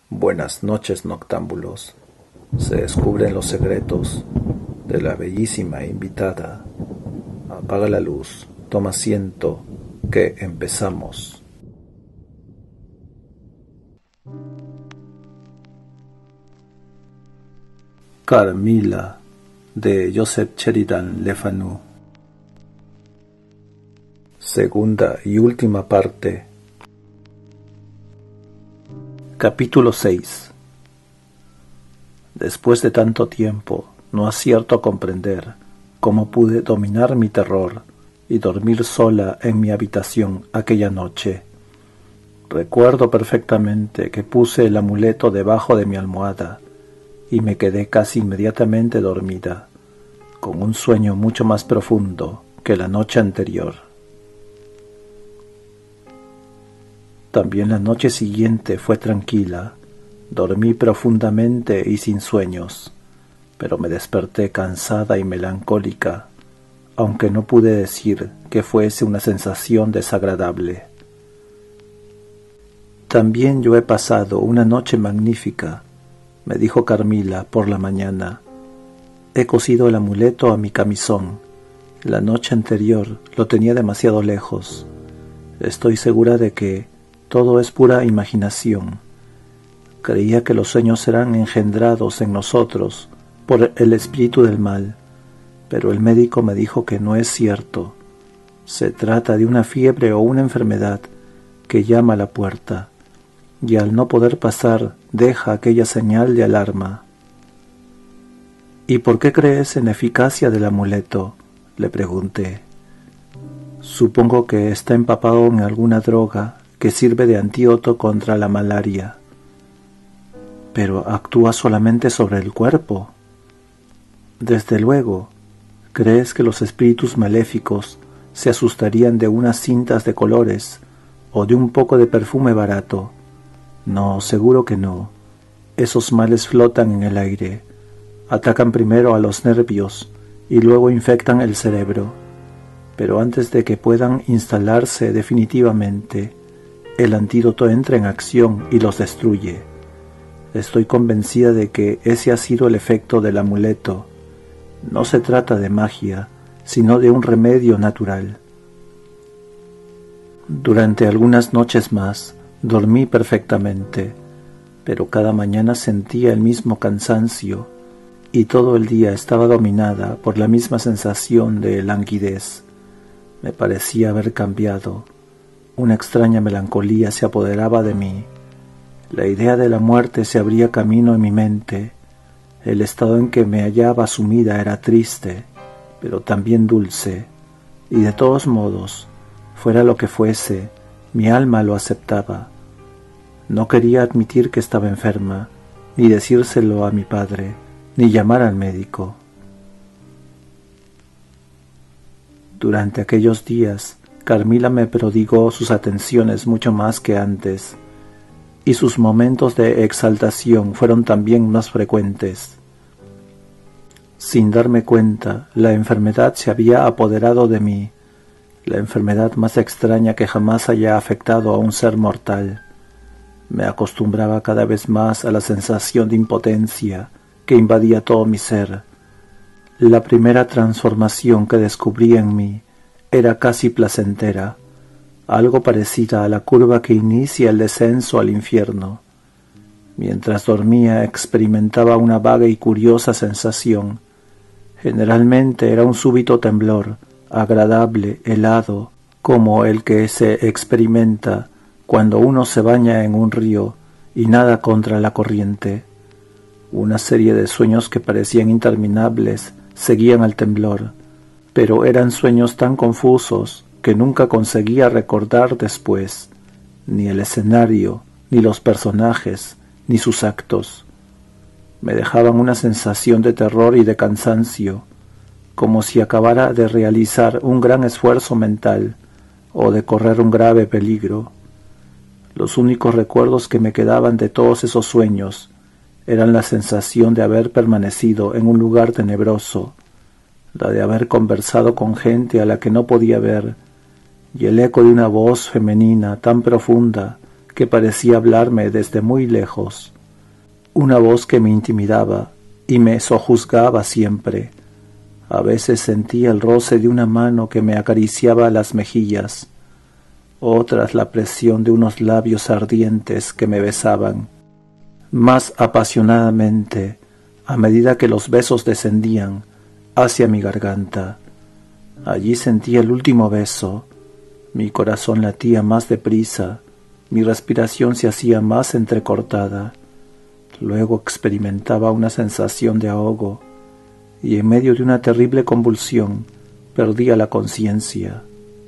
Buenas noches, noctámbulos. Se descubren los secretos de la bellísima invitada. Apaga la luz, toma asiento, que empezamos. Carmila, de Joseph Sheridan Le Fanu. Segunda y última parte. Capítulo 6. Después de tanto tiempo, no acierto a comprender cómo pude dominar mi terror y dormir sola en mi habitación aquella noche. Recuerdo perfectamente que puse el amuleto debajo de mi almohada y me quedé casi inmediatamente dormida, con un sueño mucho más profundo que la noche anterior. También la noche siguiente fue tranquila. Dormí profundamente y sin sueños, pero me desperté cansada y melancólica, aunque no pude decir que fuese una sensación desagradable. También yo he pasado una noche magnífica, me dijo Carmila por la mañana. He cosido el amuleto a mi camisón. La noche anterior lo tenía demasiado lejos. Estoy segura de que todo es pura imaginación. Creía que los sueños serán engendrados en nosotros por el espíritu del mal, pero el médico me dijo que no es cierto. Se trata de una fiebre o una enfermedad que llama a la puerta, y al no poder pasar deja aquella señal de alarma. ¿Y por qué crees en la eficacia del amuleto?, le pregunté. Supongo que está empapado en alguna droga que sirve de antídoto contra la malaria. Pero actúa solamente sobre el cuerpo. Desde luego. ¿Crees que los espíritus maléficos se asustarían de unas cintas de colores o de un poco de perfume barato? No, seguro que no. Esos males flotan en el aire. Atacan primero a los nervios y luego infectan el cerebro. Pero antes de que puedan instalarse definitivamente, el antídoto entra en acción y los destruye. Estoy convencida de que ese ha sido el efecto del amuleto. No se trata de magia, sino de un remedio natural. Durante algunas noches más dormí perfectamente, pero cada mañana sentía el mismo cansancio y todo el día estaba dominada por la misma sensación de languidez. Me parecía haber cambiado. Una extraña melancolía se apoderaba de mí. La idea de la muerte se abría camino en mi mente. El estado en que me hallaba sumida era triste, pero también dulce, y de todos modos, fuera lo que fuese, mi alma lo aceptaba. No quería admitir que estaba enferma, ni decírselo a mi padre, ni llamar al médico. Durante aquellos días, Carmila me prodigó sus atenciones mucho más que antes, y sus momentos de exaltación fueron también más frecuentes. Sin darme cuenta, la enfermedad se había apoderado de mí, la enfermedad más extraña que jamás haya afectado a un ser mortal. Me acostumbraba cada vez más a la sensación de impotencia que invadía todo mi ser. La primera transformación que descubrí en mí era casi placentera, algo parecida a la curva que inicia el descenso al infierno. Mientras dormía experimentaba una vaga y curiosa sensación. Generalmente era un súbito temblor, agradable, helado, como el que se experimenta cuando uno se baña en un río y nada contra la corriente. Una serie de sueños que parecían interminables seguían al temblor, pero eran sueños tan confusos que nunca conseguía recordar después, ni el escenario, ni los personajes, ni sus actos. Me dejaban una sensación de terror y de cansancio, como si acabara de realizar un gran esfuerzo mental o de correr un grave peligro. Los únicos recuerdos que me quedaban de todos esos sueños eran la sensación de haber permanecido en un lugar tenebroso, la de haber conversado con gente a la que no podía ver, y el eco de una voz femenina tan profunda que parecía hablarme desde muy lejos, una voz que me intimidaba y me sojuzgaba siempre. A veces sentía el roce de una mano que me acariciaba las mejillas, otras la presión de unos labios ardientes que me besaban, más apasionadamente a medida que los besos descendían hacia mi garganta. Allí sentía el último beso, mi corazón latía más deprisa, mi respiración se hacía más entrecortada. Luego experimentaba una sensación de ahogo y en medio de una terrible convulsión perdía la conciencia.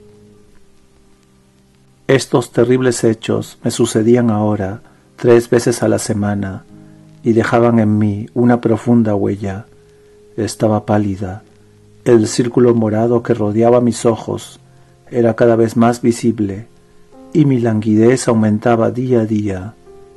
Estos terribles hechos me sucedían ahora 3 veces a la semana y dejaban en mí una profunda huella. Estaba pálida. El círculo morado que rodeaba mis ojos era cada vez más visible y mi languidez aumentaba día a día.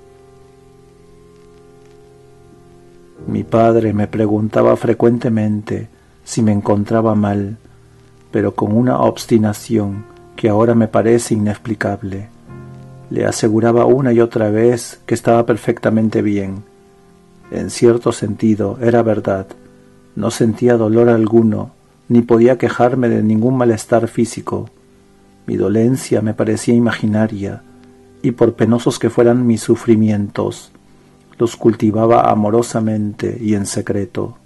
Mi padre me preguntaba frecuentemente si me encontraba mal, pero con una obstinación que ahora me parece inexplicable. Le aseguraba una y otra vez que estaba perfectamente bien. En cierto sentido era verdad. No sentía dolor alguno, ni podía quejarme de ningún malestar físico. Mi dolencia me parecía imaginaria, y por penosos que fueran mis sufrimientos, los cultivaba amorosamente y en secreto.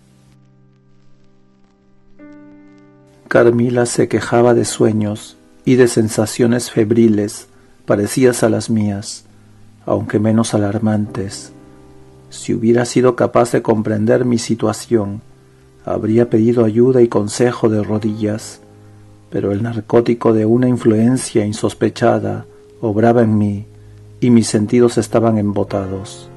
Carmila se quejaba de sueños y de sensaciones febriles parecidas a las mías, aunque menos alarmantes. Si hubiera sido capaz de comprender mi situación, habría pedido ayuda y consejo de rodillas, pero el narcótico de una influencia insospechada obraba en mí y mis sentidos estaban embotados.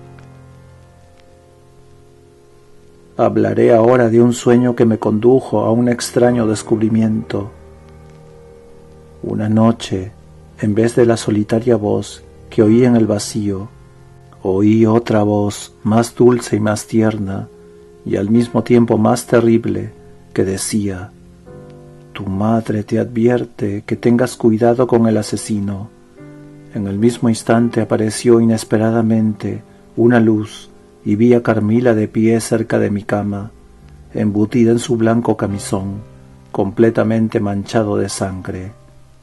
Hablaré ahora de un sueño que me condujo a un extraño descubrimiento. Una noche, en vez de la solitaria voz que oí en el vacío, oí otra voz más dulce y más tierna, y al mismo tiempo más terrible, que decía: «Tu madre te advierte que tengas cuidado con el asesino». En el mismo instante apareció inesperadamente una luz y vi a Carmila de pie cerca de mi cama, embutida en su blanco camisón, completamente manchado de sangre.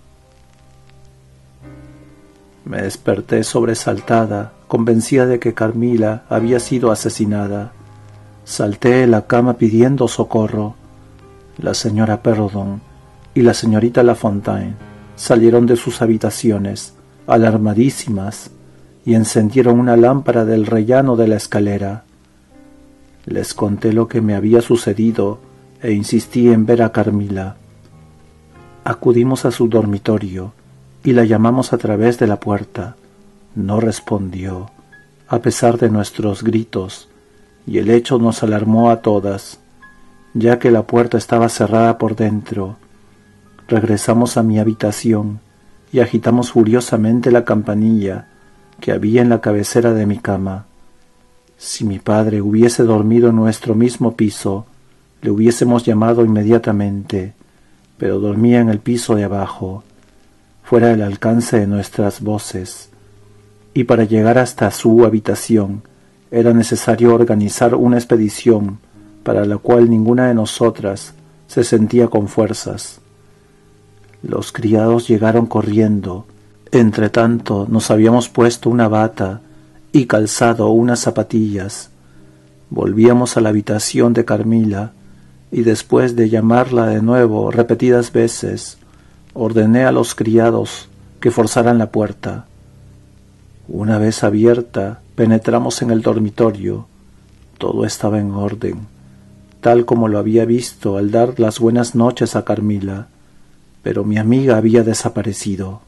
Me desperté sobresaltada, convencida de que Carmila había sido asesinada. Salté de la cama pidiendo socorro. La señora Perrodon y la señorita Lafontaine salieron de sus habitaciones, alarmadísimas, y encendieron una lámpara del rellano de la escalera. Les conté lo que me había sucedido e insistí en ver a Carmila. Acudimos a su dormitorio y la llamamos a través de la puerta. No respondió, a pesar de nuestros gritos, y el hecho nos alarmó a todas, ya que la puerta estaba cerrada por dentro. Regresamos a mi habitación y agitamos furiosamente la campanilla que había en la cabecera de mi cama. Si mi padre hubiese dormido en nuestro mismo piso, le hubiésemos llamado inmediatamente, pero dormía en el piso de abajo, fuera del alcance de nuestras voces, y para llegar hasta su habitación era necesario organizar una expedición para la cual ninguna de nosotras se sentía con fuerzas. Los criados llegaron corriendo. Entretanto nos habíamos puesto una bata y calzado unas zapatillas. Volvíamos a la habitación de Carmila y después de llamarla de nuevo repetidas veces, ordené a los criados que forzaran la puerta. Una vez abierta, penetramos en el dormitorio. Todo estaba en orden, tal como lo había visto al dar las buenas noches a Carmila, pero mi amiga había desaparecido.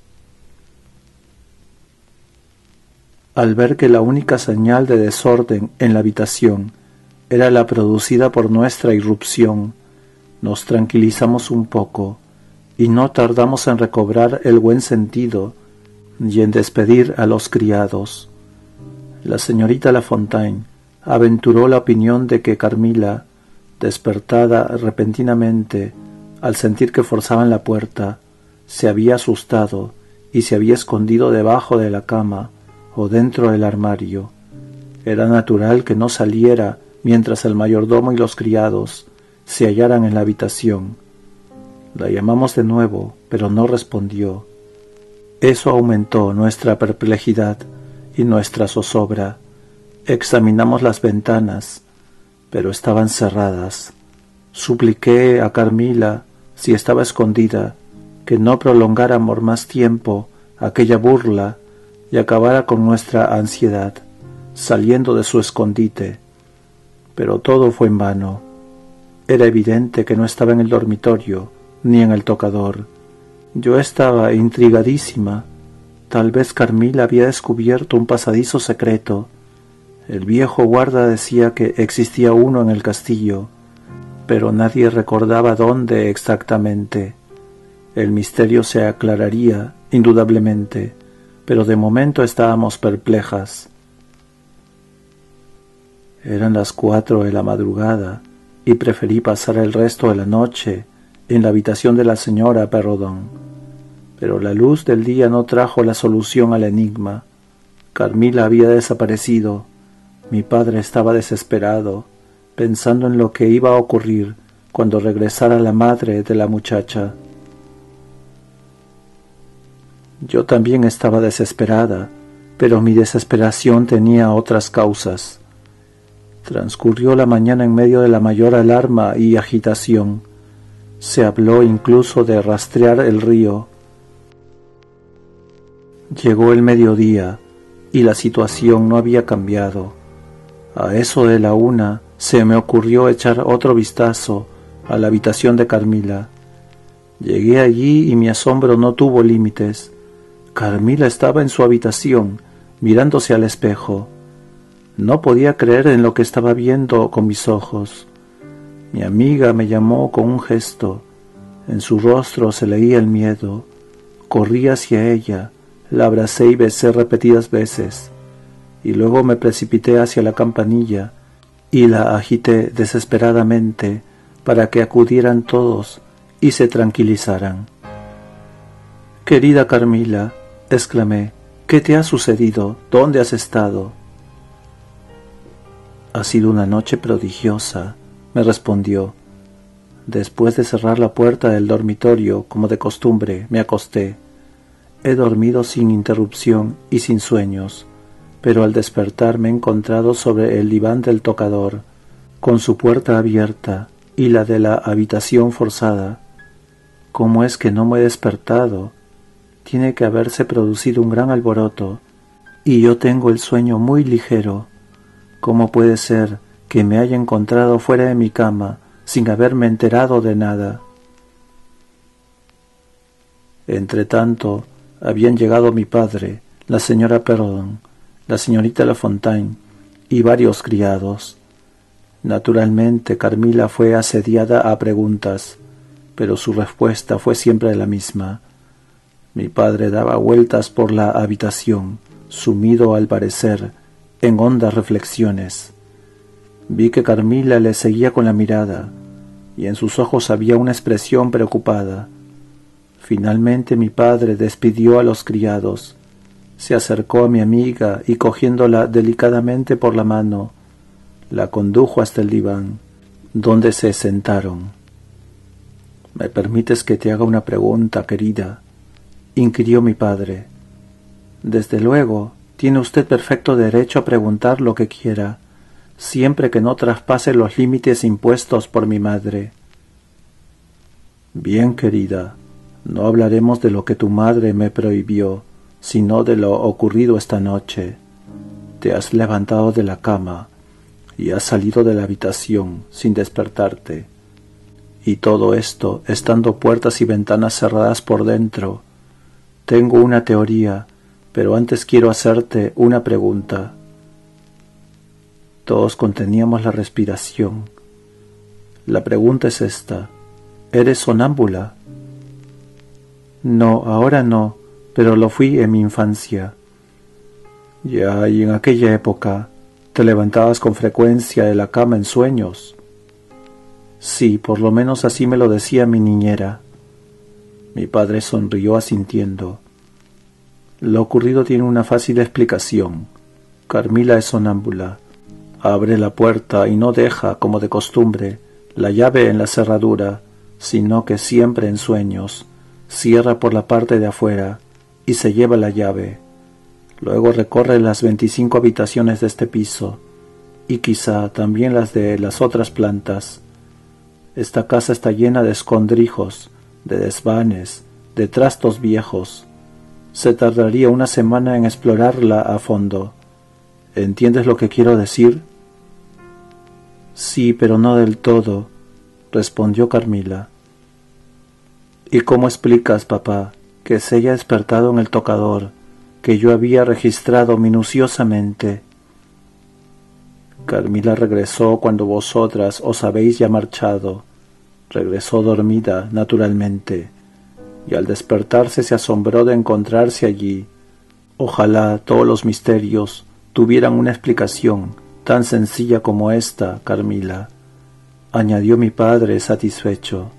Al ver que la única señal de desorden en la habitación era la producida por nuestra irrupción, nos tranquilizamos un poco y no tardamos en recobrar el buen sentido y en despedir a los criados. La señorita Lafontaine aventuró la opinión de que Carmila, despertada repentinamente al sentir que forzaban la puerta, se había asustado y se había escondido debajo de la cama o dentro del armario. Era natural que no saliera mientras el mayordomo y los criados se hallaran en la habitación. La llamamos de nuevo, pero no respondió. Eso aumentó nuestra perplejidad y nuestra zozobra. Examinamos las ventanas, pero estaban cerradas. Supliqué a Carmila, si estaba escondida, que no prolongara por más tiempo aquella burla y acabara con nuestra ansiedad, saliendo de su escondite. Pero todo fue en vano. Era evidente que no estaba en el dormitorio, ni en el tocador. Yo estaba intrigadísima. Tal vez Carmila había descubierto un pasadizo secreto. El viejo guarda decía que existía uno en el castillo, pero nadie recordaba dónde exactamente. El misterio se aclararía, indudablemente, pero de momento estábamos perplejas. Eran las 4 de la madrugada y preferí pasar el resto de la noche en la habitación de la señora Perrodon. Pero la luz del día no trajo la solución al enigma. Carmila había desaparecido. Mi padre estaba desesperado, pensando en lo que iba a ocurrir cuando regresara la madre de la muchacha. Yo también estaba desesperada, pero mi desesperación tenía otras causas. Transcurrió la mañana en medio de la mayor alarma y agitación. Se habló incluso de rastrear el río. Llegó el mediodía y la situación no había cambiado. A eso de la 1 se me ocurrió echar otro vistazo a la habitación de Carmila. Llegué allí y mi asombro no tuvo límites. Carmila estaba en su habitación, mirándose al espejo. No podía creer en lo que estaba viendo con mis ojos. Mi amiga me llamó con un gesto. En su rostro se leía el miedo. Corrí hacia ella, la abracé y besé repetidas veces, y luego me precipité hacia la campanilla y la agité desesperadamente para que acudieran todos y se tranquilizaran. «Querida Carmila», exclamé, «¿qué te ha sucedido? ¿Dónde has estado?» «Ha sido una noche prodigiosa», me respondió. Después de cerrar la puerta del dormitorio, como de costumbre, me acosté. He dormido sin interrupción y sin sueños, pero al despertar me he encontrado sobre el diván del tocador, con su puerta abierta y la de la habitación forzada. ¿Cómo es que no me he despertado? Tiene que haberse producido un gran alboroto, y yo tengo el sueño muy ligero. ¿Cómo puede ser que me haya encontrado fuera de mi cama sin haberme enterado de nada? Entretanto, habían llegado mi padre, la señora Perrodon, la señorita La Fontaine y varios criados. Naturalmente, Carmila fue asediada a preguntas, pero su respuesta fue siempre la misma. Mi padre daba vueltas por la habitación, sumido al parecer en hondas reflexiones. Vi que Carmila le seguía con la mirada, y en sus ojos había una expresión preocupada. Finalmente mi padre despidió a los criados, se acercó a mi amiga y cogiéndola delicadamente por la mano, la condujo hasta el diván, donde se sentaron. «¿Me permites que te haga una pregunta, querida?», inquirió mi padre. «Desde luego, tiene usted perfecto derecho a preguntar lo que quiera, siempre que no traspase los límites impuestos por mi madre». «Bien, querida, no hablaremos de lo que tu madre me prohibió, sino de lo ocurrido esta noche. Te has levantado de la cama y has salido de la habitación sin despertarte. Y todo esto estando puertas y ventanas cerradas por dentro. Tengo una teoría, pero antes quiero hacerte una pregunta». Todos conteníamos la respiración. «La pregunta es esta. ¿Eres sonámbula?» «No, ahora no, pero lo fui en mi infancia». «Ya, y en aquella época, ¿te levantabas con frecuencia de la cama en sueños?» «Sí, por lo menos así me lo decía mi niñera». Mi padre sonrió asintiendo. «Lo ocurrido tiene una fácil explicación. Carmila es sonámbula. Abre la puerta y no deja, como de costumbre, la llave en la cerradura, sino que siempre en sueños cierra por la parte de afuera y se lleva la llave. Luego recorre las 25 habitaciones de este piso y quizá también las de las otras plantas. Esta casa está llena de escondrijos, de desvanes, de trastos viejos. Se tardaría una semana en explorarla a fondo. ¿Entiendes lo que quiero decir? Sí, pero no del todo, respondió Carmila. ¿Y cómo explicas, papá, que se haya despertado en el tocador, que yo había registrado minuciosamente? Carmila regresó cuando vosotras os habéis ya marchado. Regresó dormida, naturalmente, y al despertarse se asombró de encontrarse allí. Ojalá todos los misterios tuvieran una explicación tan sencilla como esta, Carmila, añadió mi padre satisfecho.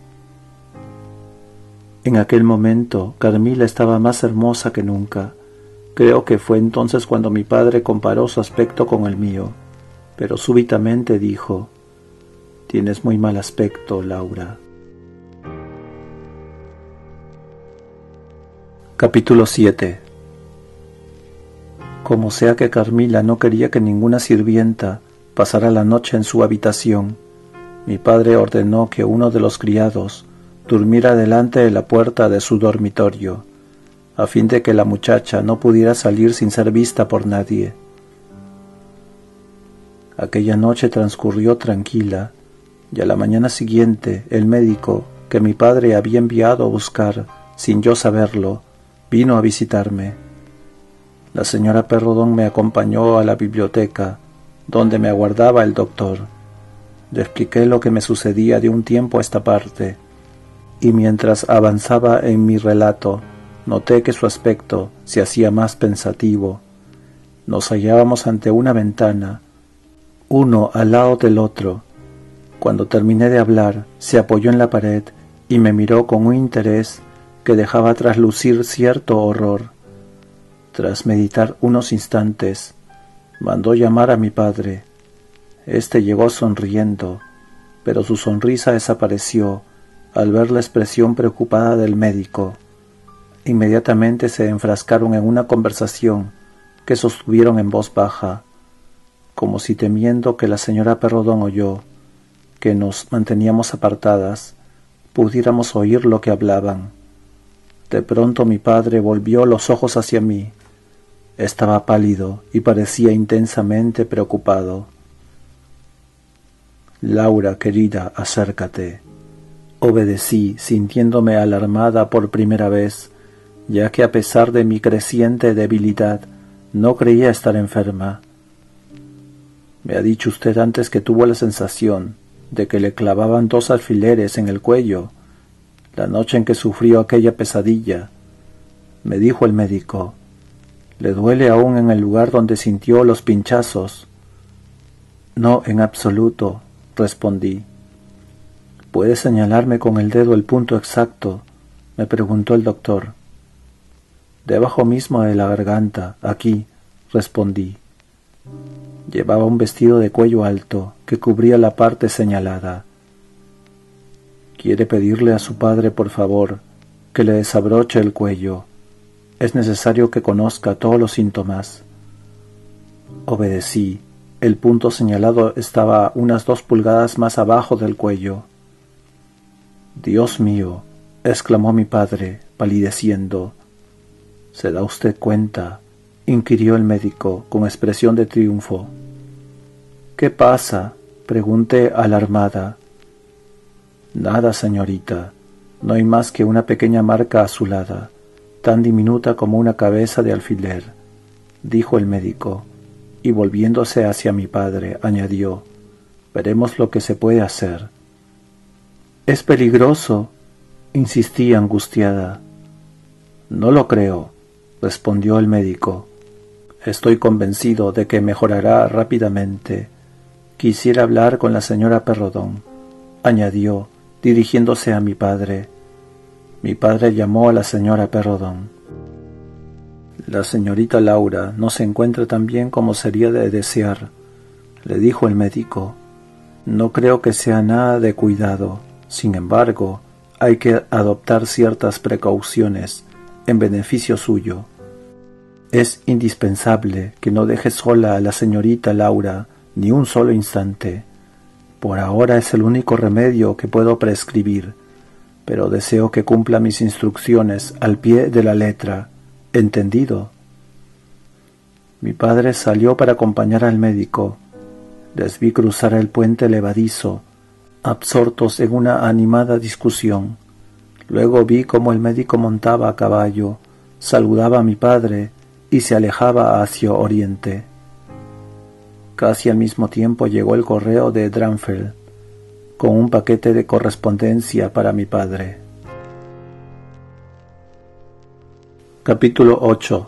En aquel momento Carmila estaba más hermosa que nunca. Creo que fue entonces cuando mi padre comparó su aspecto con el mío, pero súbitamente dijo: «Tienes muy mal aspecto, Laura». Capítulo 7. Como sea que Carmila no quería que ninguna sirvienta pasara la noche en su habitación, mi padre ordenó que uno de los criados durmiera delante de la puerta de su dormitorio, a fin de que la muchacha no pudiera salir sin ser vista por nadie. Aquella noche transcurrió tranquila, y a la mañana siguiente el médico que mi padre había enviado a buscar, sin yo saberlo, vino a visitarme. La señora Perrodón me acompañó a la biblioteca, donde me aguardaba el doctor. Le expliqué lo que me sucedía de un tiempo a esta parte, y mientras avanzaba en mi relato, noté que su aspecto se hacía más pensativo. Nos hallábamos ante una ventana, uno al lado del otro. Cuando terminé de hablar, se apoyó en la pared y me miró con un interés que dejaba traslucir cierto horror. Tras meditar unos instantes, mandó llamar a mi padre. Este llegó sonriendo, pero su sonrisa desapareció al ver la expresión preocupada del médico. Inmediatamente se enfrascaron en una conversación que sostuvieron en voz baja, como si temiendo que la señora Perrodón o yo, que nos manteníamos apartadas, pudiéramos oír lo que hablaban. De pronto mi padre volvió los ojos hacia mí. Estaba pálido y parecía intensamente preocupado. «Laura, querida, acércate». Obedecí, sintiéndome alarmada por primera vez, ya que a pesar de mi creciente debilidad, no creía estar enferma. «Me ha dicho usted antes que tuvo la sensación de que le clavaban 2 alfileres en el cuello, la noche en que sufrió aquella pesadilla», me dijo el médico. «¿Le duele aún en el lugar donde sintió los pinchazos?» «No, en absoluto», respondí. «¿Puede señalarme con el dedo el punto exacto?», me preguntó el doctor. «Debajo mismo de la garganta, aquí», respondí. Llevaba un vestido de cuello alto que cubría la parte señalada. «¿Quiere pedirle a su padre, por favor, que le desabroche el cuello? Es necesario que conozca todos los síntomas». Obedecí. El punto señalado estaba unas 2 pulgadas más abajo del cuello. «Dios mío», exclamó mi padre, palideciendo. «¿Se da usted cuenta?», inquirió el médico con expresión de triunfo. «¿Qué pasa?», pregunté alarmada. «Nada, señorita. No hay más que una pequeña marca azulada, tan diminuta como una cabeza de alfiler», dijo el médico, y volviéndose hacia mi padre, añadió: «Veremos lo que se puede hacer». «Es peligroso», insistí angustiada. «No lo creo», respondió el médico. «Estoy convencido de que mejorará rápidamente. Quisiera hablar con la señora Perrodón», añadió, dirigiéndose a mi padre. Mi padre llamó a la señora Perrodón. La señorita Laura no se encuentra tan bien como sería de desear, le dijo el médico. No creo que sea nada de cuidado. Sin embargo, hay que adoptar ciertas precauciones en beneficio suyo. Es indispensable que no deje sola a la señorita Laura ni un solo instante. Por ahora es el único remedio que puedo prescribir, pero deseo que cumpla mis instrucciones al pie de la letra. ¿Entendido? Mi padre salió para acompañar al médico. Les vi cruzar el puente levadizo, absortos en una animada discusión. Luego vi cómo el médico montaba a caballo, saludaba a mi padre y se alejaba hacia oriente. Casi al mismo tiempo llegó el correo de Dranfeld, con un paquete de correspondencia para mi padre. Capítulo 8.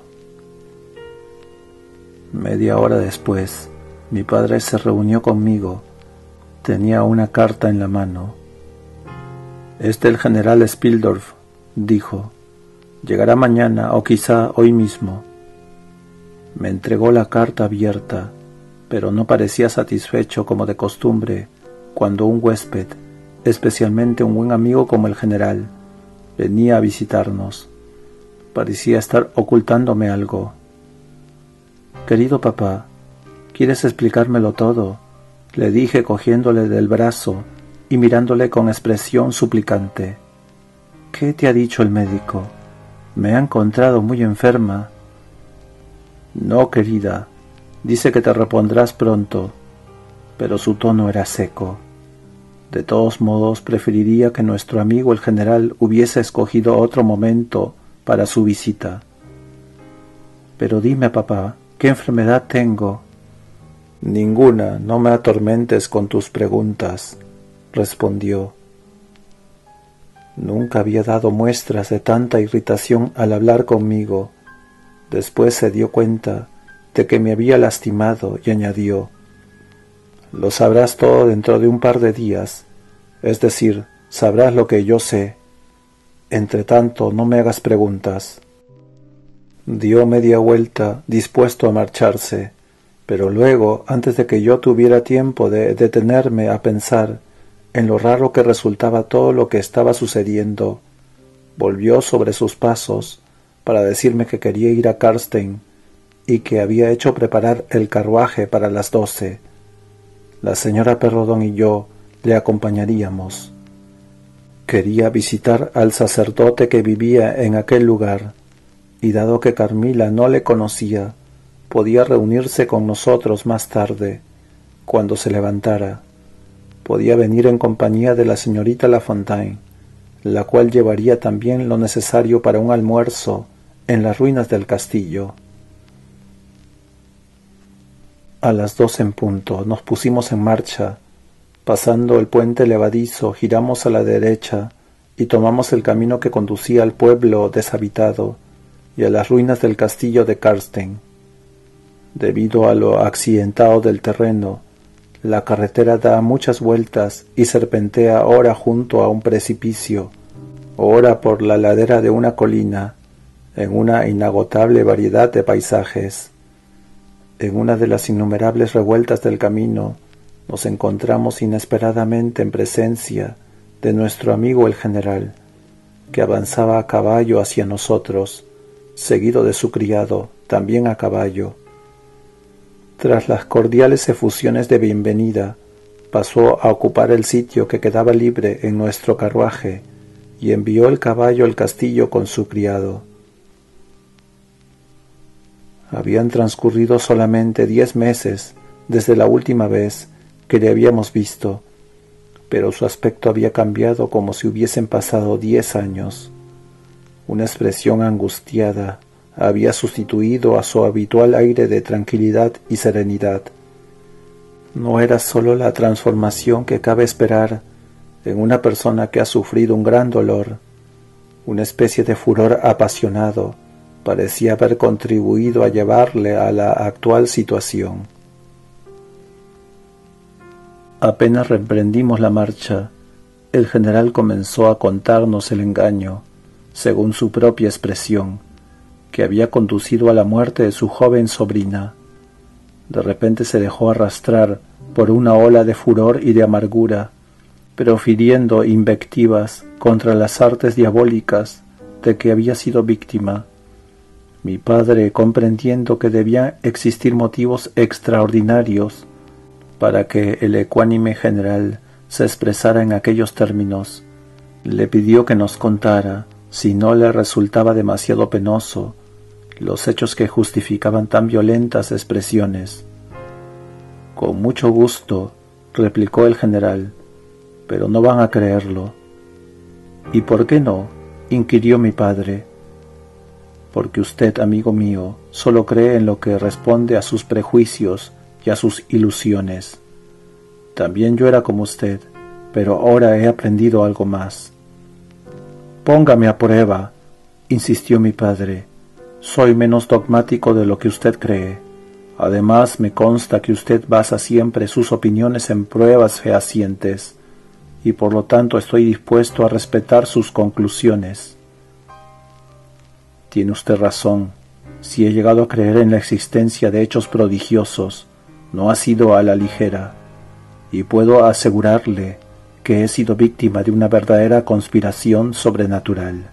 Media hora después, mi padre se reunió conmigo. Tenía una carta en la mano. «Es del general Spildorf», dijo. «Llegará mañana o quizá hoy mismo». Me entregó la carta abierta, pero no parecía satisfecho como de costumbre cuando un huésped, especialmente un buen amigo como el general, venía a visitarnos. Parecía estar ocultándome algo. «Querido papá, ¿quieres explicármelo todo?», le dije cogiéndole del brazo y mirándole con expresión suplicante. «¿Qué te ha dicho el médico? Me ha encontrado muy enferma». «No, querida, dice que te repondrás pronto», pero su tono era seco. De todos modos, preferiría que nuestro amigo el general hubiese escogido otro momento para su visita. «Pero dime, papá, ¿qué enfermedad tengo?» «Ninguna, no me atormentes con tus preguntas», respondió. Nunca había dado muestras de tanta irritación al hablar conmigo. Después se dio cuenta de que me había lastimado y añadió: «Lo sabrás todo dentro de un par de días, es decir, sabrás lo que yo sé. Entretanto, no me hagas preguntas». Dio media vuelta, dispuesto a marcharse, pero luego, antes de que yo tuviera tiempo de detenerme a pensar en lo raro que resultaba todo lo que estaba sucediendo, volvió sobre sus pasos para decirme que quería ir a Karlstein y que había hecho preparar el carruaje para las 12. La señora Perrodón y yo le acompañaríamos. Quería visitar al sacerdote que vivía en aquel lugar, y dado que Carmila no le conocía, podía reunirse con nosotros más tarde, cuando se levantara. Podía venir en compañía de la señorita Lafontaine, la cual llevaría también lo necesario para un almuerzo en las ruinas del castillo. A las 2 en punto nos pusimos en marcha. Pasando el puente levadizo, giramos a la derecha y tomamos el camino que conducía al pueblo deshabitado y a las ruinas del castillo de Karlstein. Debido a lo accidentado del terreno, la carretera da muchas vueltas y serpentea ora junto a un precipicio, ora por la ladera de una colina, en una inagotable variedad de paisajes. En una de las innumerables revueltas del camino, nos encontramos inesperadamente en presencia de nuestro amigo el general, que avanzaba a caballo hacia nosotros, seguido de su criado, también a caballo. Tras las cordiales efusiones de bienvenida, pasó a ocupar el sitio que quedaba libre en nuestro carruaje y envió el caballo al castillo con su criado. Habían transcurrido solamente 10 meses desde la última vez que le habíamos visto, pero su aspecto había cambiado como si hubiesen pasado 10 años. Una expresión angustiada había sustituido a su habitual aire de tranquilidad y serenidad. No era sólo la transformación que cabe esperar en una persona que ha sufrido un gran dolor. Una especie de furor apasionado parecía haber contribuido a llevarle a la actual situación. Apenas reemprendimos la marcha, el general comenzó a contarnos el engaño, según su propia expresión, que había conducido a la muerte de su joven sobrina. De repente se dejó arrastrar por una ola de furor y de amargura, profiriendo invectivas contra las artes diabólicas de que había sido víctima. Mi padre, comprendiendo que debían existir motivos extraordinarios para que el ecuánime general se expresara en aquellos términos, le pidió que nos contara, si no le resultaba demasiado penoso, los hechos que justificaban tan violentas expresiones. Con mucho gusto, replicó el general, pero no van a creerlo. ¿Y por qué no?, inquirió mi padre. Porque usted, amigo mío, solo cree en lo que responde a sus prejuicios y a sus ilusiones. También yo era como usted, pero ahora he aprendido algo más. Póngame a prueba, insistió mi padre. Soy menos dogmático de lo que usted cree. Además, me consta que usted basa siempre sus opiniones en pruebas fehacientes, y por lo tanto estoy dispuesto a respetar sus conclusiones. Tiene usted razón. Si he llegado a creer en la existencia de hechos prodigiosos, no ha sido a la ligera, y puedo asegurarle que he sido víctima de una verdadera conspiración sobrenatural.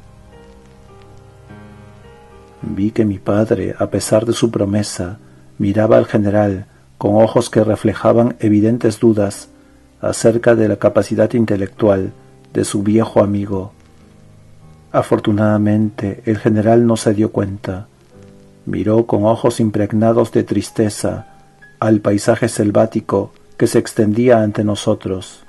Vi que mi padre, a pesar de su promesa, miraba al general con ojos que reflejaban evidentes dudas acerca de la capacidad intelectual de su viejo amigo. Afortunadamente, el general no se dio cuenta. Miró con ojos impregnados de tristeza al paisaje selvático que se extendía ante nosotros.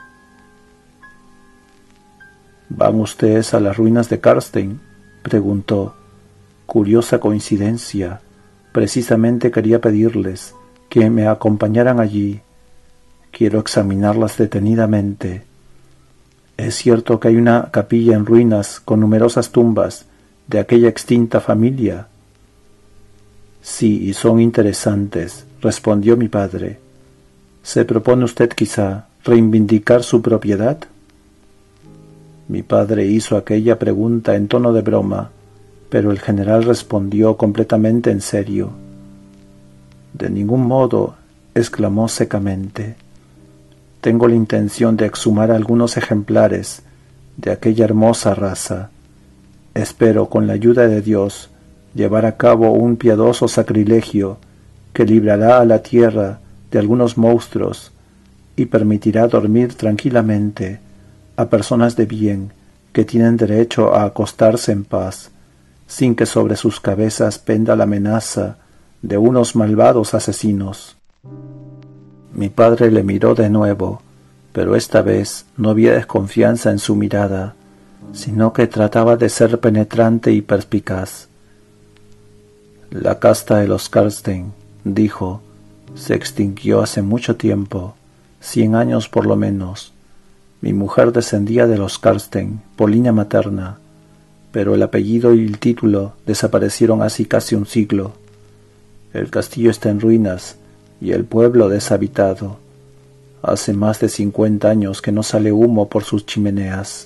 ¿Van ustedes a las ruinas de Karstein?, preguntó. Curiosa coincidencia. Precisamente quería pedirles que me acompañaran allí. Quiero examinarlas detenidamente. ¿Es cierto que hay una capilla en ruinas con numerosas tumbas de aquella extinta familia? Sí, y son interesantes, respondió mi padre. ¿Se propone usted quizá reivindicar su propiedad? Mi padre hizo aquella pregunta en tono de broma, pero el general respondió completamente en serio. De ningún modo, exclamó secamente. Tengo la intención de exhumar algunos ejemplares de aquella hermosa raza. Espero, con la ayuda de Dios, llevar a cabo un piadoso sacrilegio que librará a la tierra de algunos monstruos y permitirá dormir tranquilamente a personas de bien que tienen derecho a acostarse en paz, sin que sobre sus cabezas penda la amenaza de unos malvados asesinos. Mi padre le miró de nuevo, pero esta vez no había desconfianza en su mirada, sino que trataba de ser penetrante y perspicaz. La casta de los Karstein, dijo, se extinguió hace mucho tiempo, 100 años por lo menos. Mi mujer descendía de los Karstein por línea materna, pero el apellido y el título desaparecieron hace casi un siglo. El castillo está en ruinas y el pueblo deshabitado. Hace más de 50 años que no sale humo por sus chimeneas.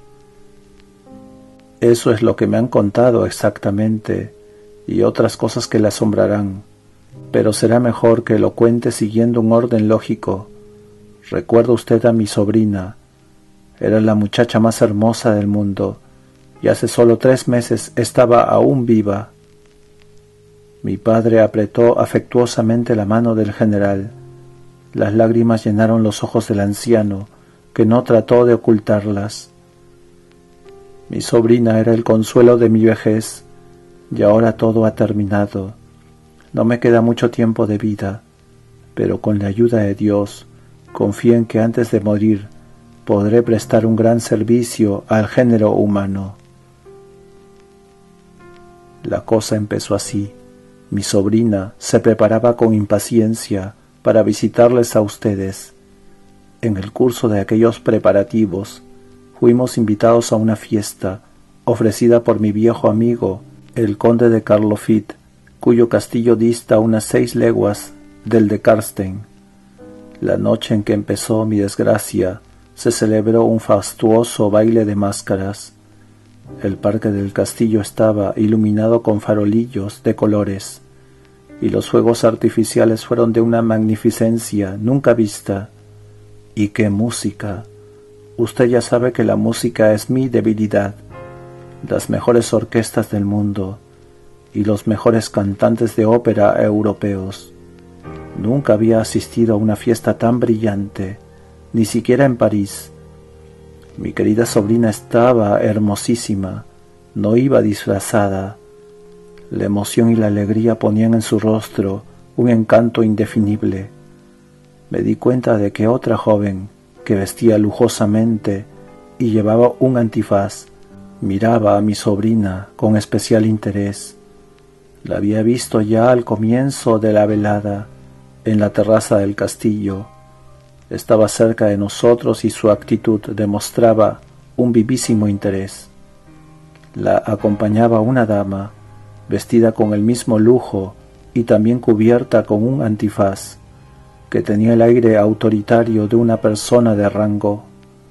Eso es lo que me han contado exactamente, y otras cosas que le asombrarán, pero será mejor que lo cuente siguiendo un orden lógico. ¿Recuerda usted a mi sobrina? Era la muchacha más hermosa del mundo, y hace solo 3 meses estaba aún viva. Mi padre apretó afectuosamente la mano del general. Las lágrimas llenaron los ojos del anciano, que no trató de ocultarlas. Mi sobrina era el consuelo de mi vejez, y ahora todo ha terminado. No me queda mucho tiempo de vida, pero con la ayuda de Dios, confío en que antes de morir podré prestar un gran servicio al género humano. La cosa empezó así. Mi sobrina se preparaba con impaciencia para visitarles a ustedes. En el curso de aquellos preparativos, fuimos invitados a una fiesta ofrecida por mi viejo amigo, el conde de Karlofit, cuyo castillo dista unas 6 leguas del de Karstein. La noche en que empezó mi desgracia, se celebró un fastuoso baile de máscaras. El parque del castillo estaba iluminado con farolillos de colores, y los fuegos artificiales fueron de una magnificencia nunca vista. ¡Y qué música! Usted ya sabe que la música es mi debilidad. Las mejores orquestas del mundo y los mejores cantantes de ópera europeos. Nunca había asistido a una fiesta tan brillante, ni siquiera en París. Mi querida sobrina estaba hermosísima, no iba disfrazada. La emoción y la alegría ponían en su rostro un encanto indefinible. Me di cuenta de que otra joven, que vestía lujosamente y llevaba un antifaz, miraba a mi sobrina con especial interés. La había visto ya al comienzo de la velada, en la terraza del castillo. Estaba cerca de nosotros y su actitud demostraba un vivísimo interés. La acompañaba una dama, vestida con el mismo lujo y también cubierta con un antifaz, que tenía el aire autoritario de una persona de rango.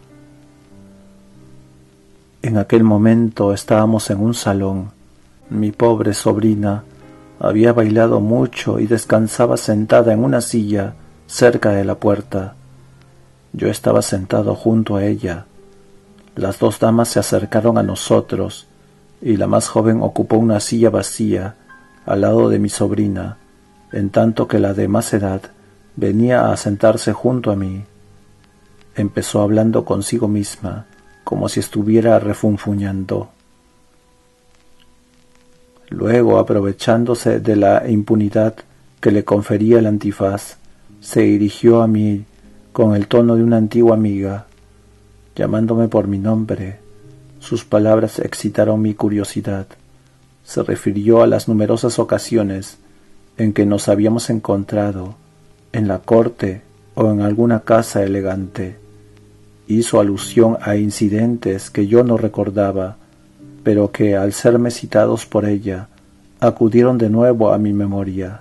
En aquel momento estábamos en un salón. Mi pobre sobrina había bailado mucho y descansaba sentada en una silla cerca de la puerta. Yo estaba sentado junto a ella. Las dos damas se acercaron a nosotros y la más joven ocupó una silla vacía al lado de mi sobrina, en tanto que la de más edad venía a sentarse junto a mí. Empezó hablando consigo misma, como si estuviera refunfuñando. Luego, aprovechándose de la impunidad que le confería el antifaz, se dirigió a mí con el tono de una antigua amiga, llamándome por mi nombre. Sus palabras excitaron mi curiosidad. Se refirió a las numerosas ocasiones en que nos habíamos encontrado, en la corte o en alguna casa elegante. Hizo alusión a incidentes que yo no recordaba, pero que, al serme citados por ella, acudieron de nuevo a mi memoria.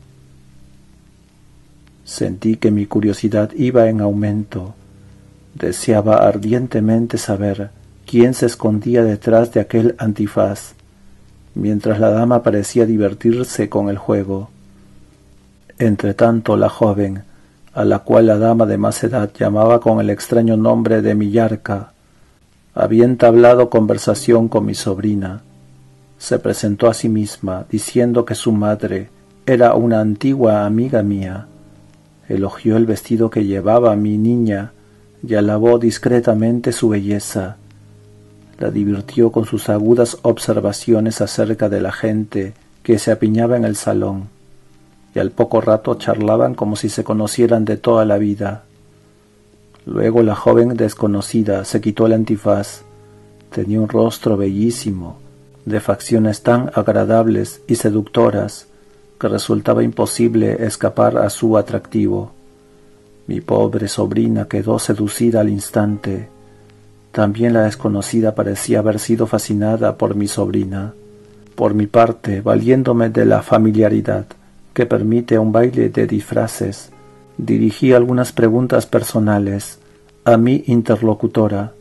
Sentí que mi curiosidad iba en aumento. Deseaba ardientemente saber quién se escondía detrás de aquel antifaz, mientras la dama parecía divertirse con el juego. Entretanto, la joven, a la cual la dama de más edad llamaba con el extraño nombre de Millarca, había entablado conversación con mi sobrina. Se presentó a sí misma, diciendo que su madre era una antigua amiga mía. Elogió el vestido que llevaba mi niña y alabó discretamente su belleza. La divirtió con sus agudas observaciones acerca de la gente que se apiñaba en el salón, y al poco rato charlaban como si se conocieran de toda la vida. Luego la joven desconocida se quitó el antifaz. Tenía un rostro bellísimo, de facciones tan agradables y seductoras que resultaba imposible escapar a su atractivo. Mi pobre sobrina quedó seducida al instante. También la desconocida parecía haber sido fascinada por mi sobrina. Por mi parte, valiéndome de la familiaridad que permite un baile de disfraces, dirigí algunas preguntas personales a mi interlocutora.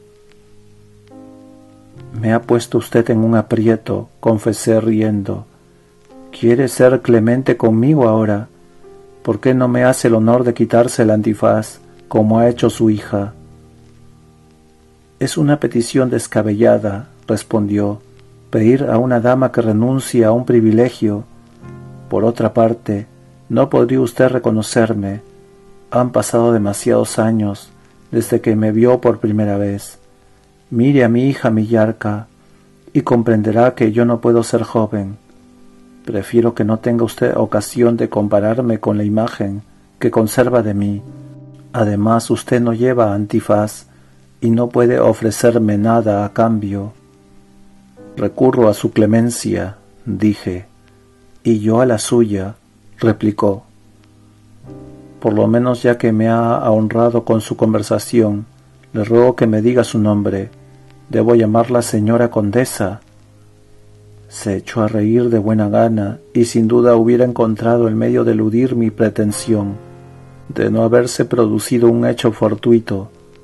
«Me ha puesto usted en un aprieto», confesé riendo. «¿Quiere ser clemente conmigo ahora? ¿Por qué no me hace el honor de quitarse el antifaz, como ha hecho su hija?» «Es una petición descabellada», respondió, «pedir a una dama que renuncie a un privilegio. Por otra parte, no podría usted reconocerme. Han pasado demasiados años desde que me vio por primera vez. Mire a mi hija Millarca y comprenderá que yo no puedo ser joven. Prefiero que no tenga usted ocasión de compararme con la imagen que conserva de mí. Además, usted no lleva antifaz y no puede ofrecerme nada a cambio». «Recurro a su clemencia», dije. «Y yo a la suya», replicó. «Por lo menos, ya que me ha honrado con su conversación, le ruego que me diga su nombre. Debo llamarla señora condesa». Se echó a reír de buena gana y sin duda hubiera encontrado el medio de eludir mi pretensión, de no haberse producido un hecho fortuito.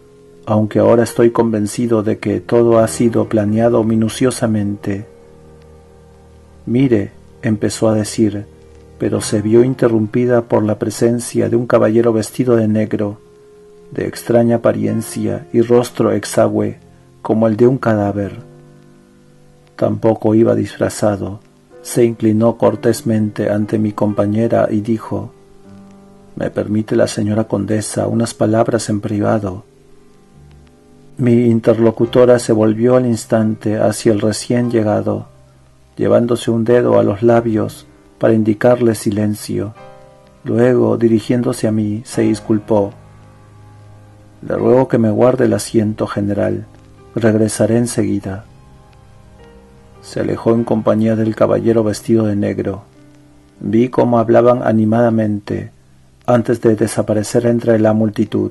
aunque ahora estoy convencido de que todo ha sido planeado minuciosamente. Mire, empezó a decir, pero se vio interrumpida por la presencia de un caballero vestido de negro, de extraña apariencia y rostro exangüe como el de un cadáver. Tampoco iba disfrazado. Se inclinó cortésmente ante mi compañera y dijo: «¿Me permite la señora condesa unas palabras en privado?». Mi interlocutora se volvió al instante hacia el recién llegado, llevándose un dedo a los labios para indicarle silencio. Luego, dirigiéndose a mí, se disculpó. «Le ruego que me guarde el asiento, general. Regresaré enseguida». Se alejó en compañía del caballero vestido de negro. Vi cómo hablaban animadamente antes de desaparecer entre la multitud.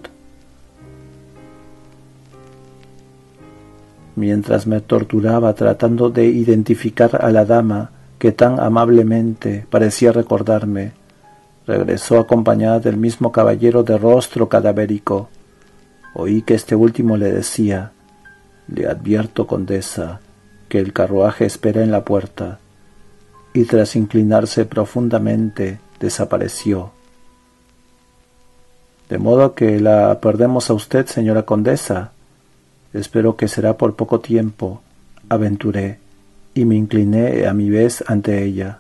Mientras me torturaba tratando de identificar a la dama que tan amablemente parecía recordarme, regresó acompañada del mismo caballero de rostro cadavérico. Oí que este último le decía: «Le advierto, condesa, que el carruaje espera en la puerta», y tras inclinarse profundamente desapareció. «De modo que la perdemos a usted, señora condesa. Espero que será por poco tiempo», aventuré, y me incliné a mi vez ante ella.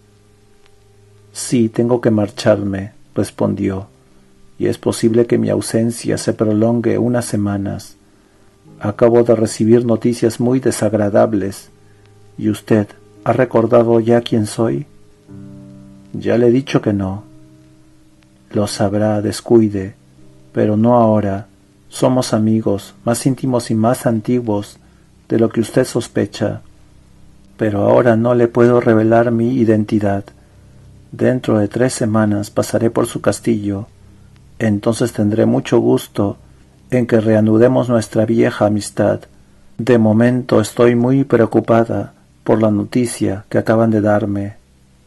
«Sí, tengo que marcharme», respondió, «y es posible que mi ausencia se prolongue unas semanas. Acabo de recibir noticias muy desagradables. ¿Y usted ha recordado ya quién soy?». «Ya le he dicho que no». «Lo sabrá, descuide, pero no ahora. Somos amigos, más íntimos y más antiguos de lo que usted sospecha. Pero ahora no le puedo revelar mi identidad. Dentro de 3 semanas pasaré por su castillo. Entonces tendré mucho gusto en que reanudemos nuestra vieja amistad. De momento estoy muy preocupada por la noticia que acaban de darme.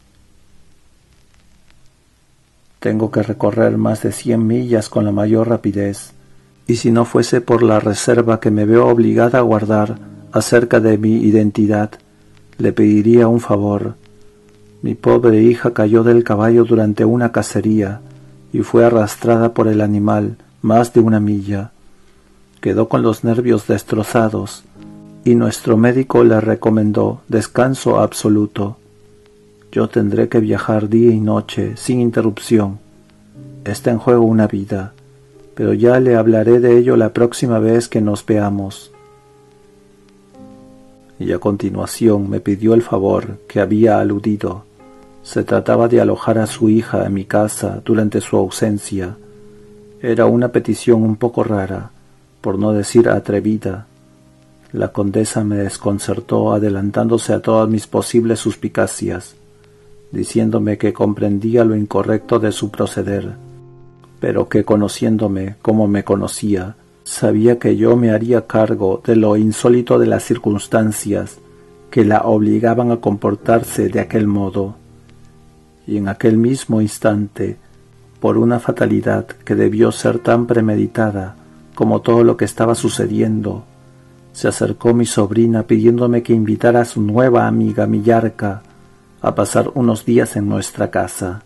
Tengo que recorrer más de 100 millas con la mayor rapidez, y si no fuese por la reserva que me veo obligada a guardar acerca de mi identidad, le pediría un favor. Mi pobre hija cayó del caballo durante una cacería y fue arrastrada por el animal más de 1 milla. Quedó con los nervios destrozados y nuestro médico le recomendó descanso absoluto. Yo tendré que viajar día y noche sin interrupción. Está en juego una vida, pero ya le hablaré de ello la próxima vez que nos veamos». Y a continuación me pidió el favor que había aludido. Se trataba de alojar a su hija en mi casa durante su ausencia. Era una petición un poco rara, por no decir atrevida. La condesa me desconcertó adelantándose a todas mis posibles suspicacias, diciéndome que comprendía lo incorrecto de su proceder, pero que conociéndome como me conocía, sabía que yo me haría cargo de lo insólito de las circunstancias que la obligaban a comportarse de aquel modo. Y en aquel mismo instante, por una fatalidad que debió ser tan premeditada como todo lo que estaba sucediendo, se acercó mi sobrina pidiéndome que invitara a su nueva amiga Millarca a pasar unos días en nuestra casa.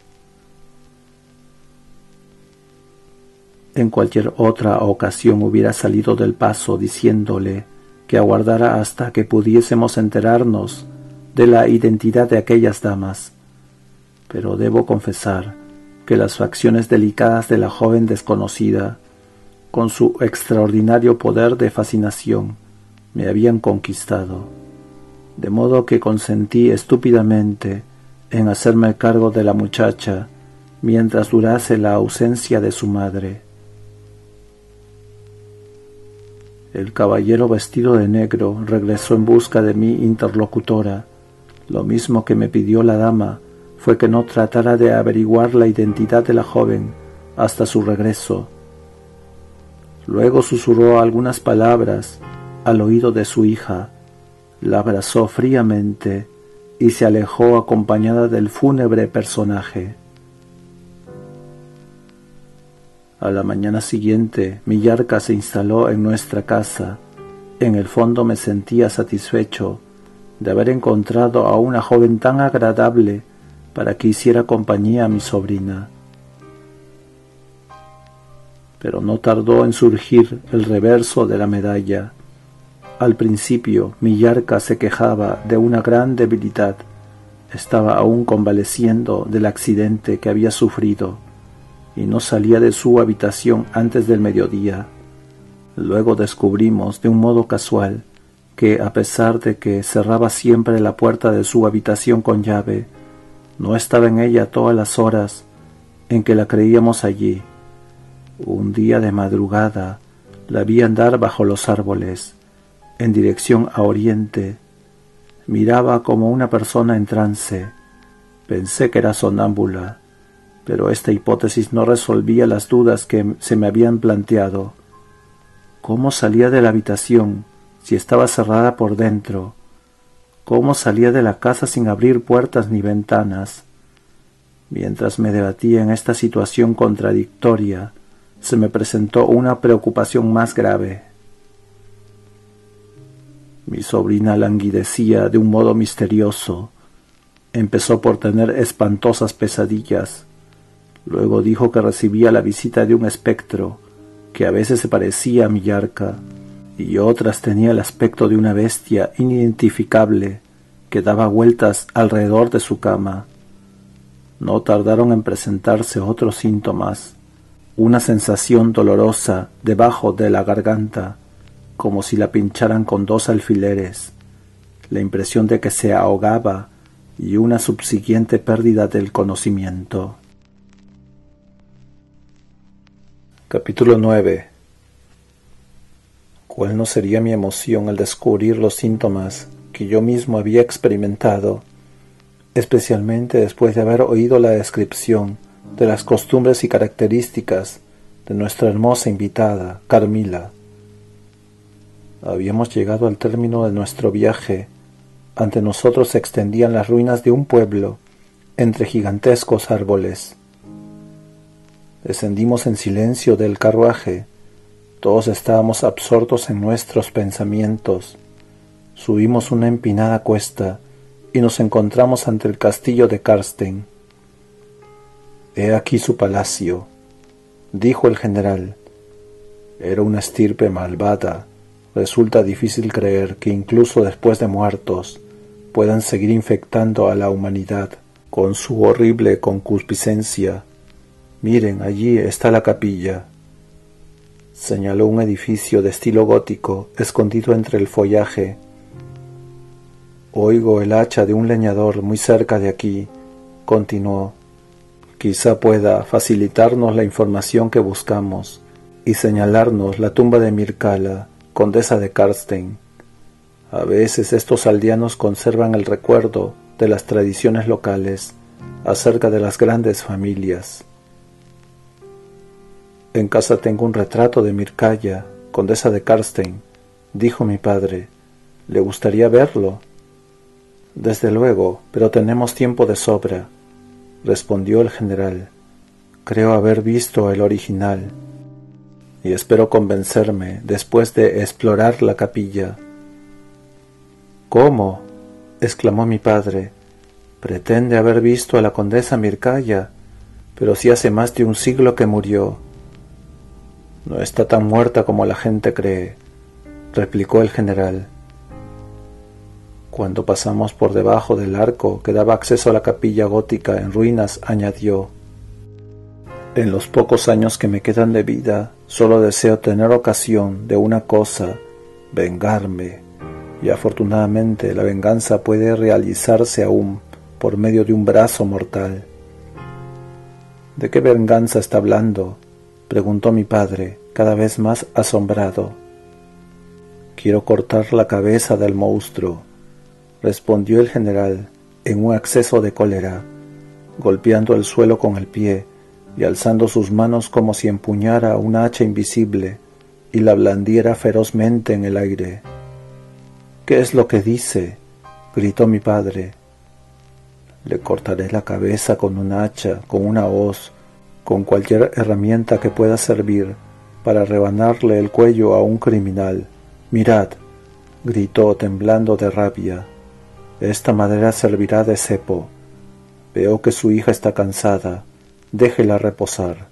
En cualquier otra ocasión hubiera salido del paso diciéndole que aguardara hasta que pudiésemos enterarnos de la identidad de aquellas damas, pero debo confesar que las facciones delicadas de la joven desconocida, con su extraordinario poder de fascinación, me habían conquistado, de modo que consentí estúpidamente en hacerme cargo de la muchacha mientras durase la ausencia de su madre. El caballero vestido de negro regresó en busca de mi interlocutora. Lo mismo que me pidió la dama fue que no tratara de averiguar la identidad de la joven hasta su regreso. Luego susurró algunas palabras al oído de su hija, la abrazó fríamente y se alejó acompañada del fúnebre personaje. A la mañana siguiente, Millarca se instaló en nuestra casa. En el fondo me sentía satisfecho de haber encontrado a una joven tan agradable para que hiciera compañía a mi sobrina. Pero no tardó en surgir el reverso de la medalla. Al principio, Millarca se quejaba de una gran debilidad. Estaba aún convaleciendo del accidente que había sufrido y no salía de su habitación antes del mediodía. Luego descubrimos de un modo casual que, a pesar de que cerraba siempre la puerta de su habitación con llave, no estaba en ella todas las horas en que la creíamos allí. Un día de madrugada la vi andar bajo los árboles, en dirección a oriente. Miraba como una persona en trance. Pensé que era sonámbula, pero esta hipótesis no resolvía las dudas que se me habían planteado. ¿Cómo salía de la habitación si estaba cerrada por dentro? ¿Cómo salía de la casa sin abrir puertas ni ventanas? Mientras me debatía en esta situación contradictoria, se me presentó una preocupación más grave. Mi sobrina languidecía de un modo misterioso. Empezó por tener espantosas pesadillas. Luego dijo que recibía la visita de un espectro, que a veces se parecía a Millarca, y otras tenía el aspecto de una bestia inidentificable que daba vueltas alrededor de su cama. No tardaron en presentarse otros síntomas, una sensación dolorosa debajo de la garganta, como si la pincharan con 2 alfileres, la impresión de que se ahogaba y una subsiguiente pérdida del conocimiento. Capítulo 9. ¿Cuál no sería mi emoción al descubrir los síntomas que yo mismo había experimentado, especialmente después de haber oído la descripción de las costumbres y características de nuestra hermosa invitada, Carmila? Habíamos llegado al término de nuestro viaje. Ante nosotros se extendían las ruinas de un pueblo, entre gigantescos árboles. Descendimos en silencio del carruaje. Todos estábamos absortos en nuestros pensamientos. Subimos una empinada cuesta y nos encontramos ante el castillo de Karsten. «He aquí su palacio», dijo el general. Era una estirpe malvada. Resulta difícil creer que incluso después de muertos puedan seguir infectando a la humanidad con su horrible concupiscencia. «Miren, allí está la capilla», señaló un edificio de estilo gótico escondido entre el follaje. «Oigo el hacha de un leñador muy cerca de aquí», continuó. «Quizá pueda facilitarnos la información que buscamos y señalarnos la tumba de Mircala, condesa de Karsten. A veces estos aldeanos conservan el recuerdo de las tradiciones locales acerca de las grandes familias». «En casa tengo un retrato de Mircalla, condesa de Karsten», dijo mi padre. «¿Le gustaría verlo?» «Desde luego, pero tenemos tiempo de sobra», respondió el general. «Creo haber visto el original y espero convencerme después de explorar la capilla». «¿Cómo?», exclamó mi padre. «Pretende haber visto a la condesa Mircalla, pero si hace más de un siglo que murió». «No está tan muerta como la gente cree», replicó el general. Cuando pasamos por debajo del arco que daba acceso a la capilla gótica en ruinas, añadió: «En los pocos años que me quedan de vida, solo deseo tener ocasión de una cosa, vengarme, y afortunadamente la venganza puede realizarse aún por medio de un brazo mortal». «¿De qué venganza está hablando?», preguntó mi padre, cada vez más asombrado. «Quiero cortar la cabeza del monstruo», respondió el general en un acceso de cólera, golpeando el suelo con el pie y alzando sus manos como si empuñara una hacha invisible y la blandiera ferozmente en el aire. «¿Qué es lo que dice?», gritó mi padre. «Le cortaré la cabeza con un hacha, con una hoz, con cualquier herramienta que pueda servir para rebanarle el cuello a un criminal. Mirad, gritó temblando de rabia. Esta madera servirá de cepo. Veo que su hija está cansada. Déjela reposar.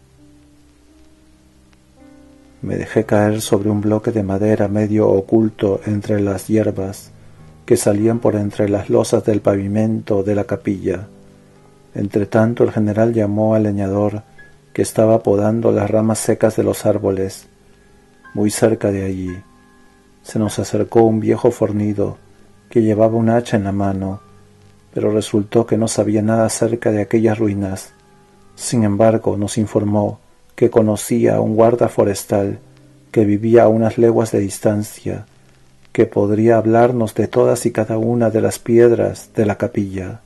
Me dejé caer sobre un bloque de madera medio oculto entre las hierbas que salían por entre las losas del pavimento de la capilla. Entretanto el general llamó al leñador que estaba podando las ramas secas de los árboles. Muy cerca de allí se nos acercó un viejo fornido que llevaba un hacha en la mano, pero resultó que no sabía nada acerca de aquellas ruinas. Sin embargo, nos informó que conocía a un guarda forestal que vivía a unas leguas de distancia, que podría hablarnos de todas y cada una de las piedras de la capilla.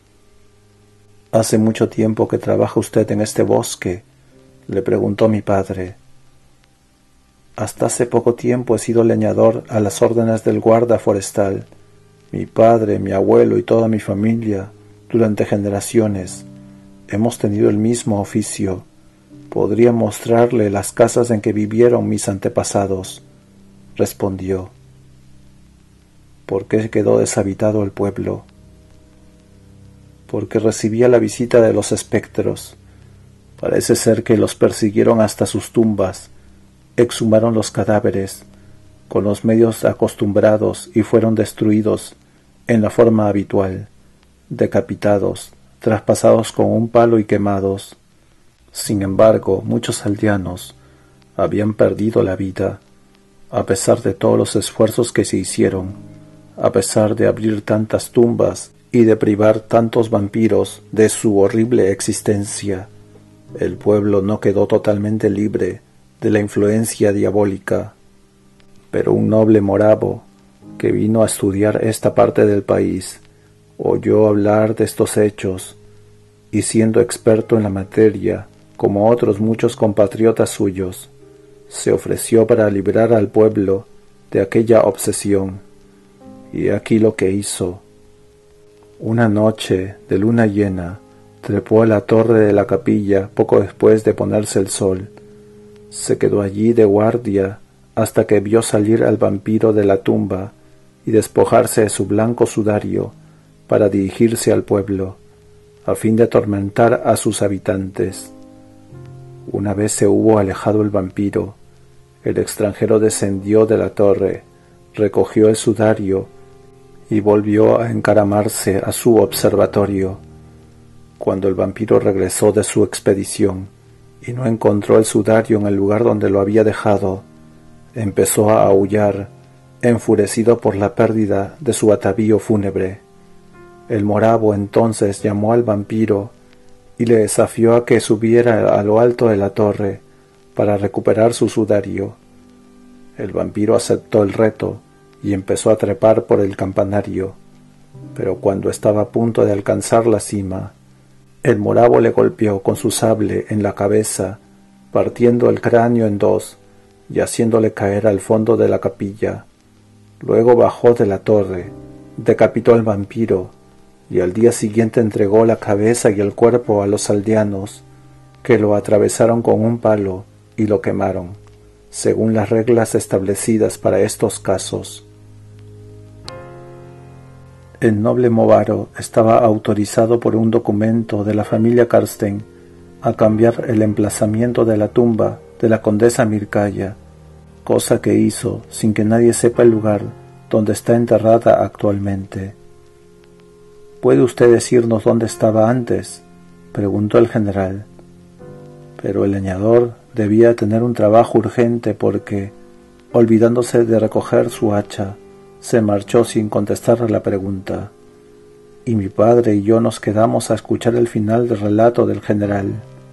«¿Hace mucho tiempo que trabaja usted en este bosque?», le preguntó mi padre. «Hasta hace poco tiempo he sido leñador a las órdenes del guarda forestal. Mi padre, mi abuelo y toda mi familia, durante generaciones, hemos tenido el mismo oficio. Podría mostrarle las casas en que vivieron mis antepasados», respondió. «¿Por qué quedó deshabitado el pueblo?». «Porque recibía la visita de los espectros. Parece ser que los persiguieron hasta sus tumbas, exhumaron los cadáveres con los medios acostumbrados y fueron destruidos en la forma habitual, decapitados, traspasados con un palo y quemados. Sin embargo, muchos aldeanos habían perdido la vida, a pesar de todos los esfuerzos que se hicieron, a pesar de abrir tantas tumbas y de privar tantos vampiros de su horrible existencia. El pueblo no quedó totalmente libre de la influencia diabólica, pero un noble moravo que vino a estudiar esta parte del país oyó hablar de estos hechos y, siendo experto en la materia, como otros muchos compatriotas suyos, se ofreció para librar al pueblo de aquella obsesión. Y aquí lo que hizo. Una noche de luna llena, trepó a la torre de la capilla poco después de ponerse el sol. Se quedó allí de guardia hasta que vio salir al vampiro de la tumba y despojarse de su blanco sudario para dirigirse al pueblo, a fin de atormentar a sus habitantes. Una vez se hubo alejado el vampiro, el extranjero descendió de la torre, recogió el sudario y volvió a encaramarse a su observatorio. Cuando el vampiro regresó de su expedición y no encontró el sudario en el lugar donde lo había dejado, empezó a aullar, enfurecido por la pérdida de su atavío fúnebre. El moravo entonces llamó al vampiro y le desafió a que subiera a lo alto de la torre para recuperar su sudario. El vampiro aceptó el reto y empezó a trepar por el campanario, pero cuando estaba a punto de alcanzar la cima, el moravo le golpeó con su sable en la cabeza, partiendo el cráneo en dos y haciéndole caer al fondo de la capilla. Luego bajó de la torre, decapitó al vampiro y al día siguiente entregó la cabeza y el cuerpo a los aldeanos, que lo atravesaron con un palo y lo quemaron, según las reglas establecidas para estos casos. El noble Movaro estaba autorizado por un documento de la familia Karsten a cambiar el emplazamiento de la tumba de la condesa Mircalla, cosa que hizo sin que nadie sepa el lugar donde está enterrada actualmente. ¿Puede usted decirnos dónde estaba antes?, preguntó el general. Pero el leñador debía tener un trabajo urgente porque, olvidándose de recoger su hacha, se marchó sin contestar a la pregunta, y mi padre y yo nos quedamos a escuchar el final del relato del general.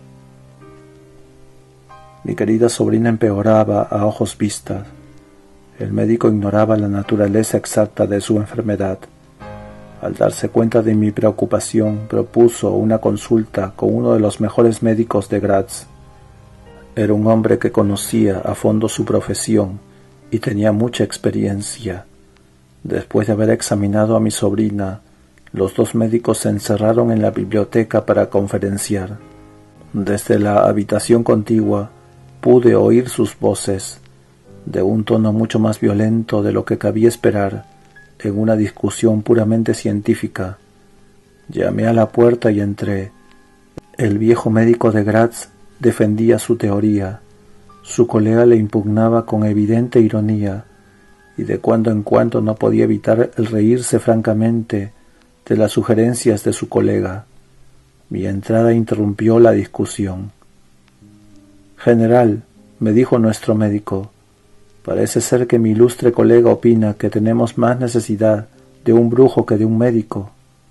Mi querida sobrina empeoraba a ojos vistas. El médico ignoraba la naturaleza exacta de su enfermedad. Al darse cuenta de mi preocupación, propuso una consulta con uno de los mejores médicos de Graz. Era un hombre que conocía a fondo su profesión y tenía mucha experiencia. Después de haber examinado a mi sobrina, los dos médicos se encerraron en la biblioteca para conferenciar. Desde la habitación contigua pude oír sus voces, de un tono mucho más violento de lo que cabía esperar en una discusión puramente científica. Llamé a la puerta y entré. El viejo médico de Graz defendía su teoría. Su colega le impugnaba con evidente ironía, y de cuando en cuando no podía evitar el reírse francamente de las sugerencias de su colega. Mi entrada interrumpió la discusión. «General», me dijo nuestro médico, «parece ser que mi ilustre colega opina que tenemos más necesidad de un brujo que de un médico».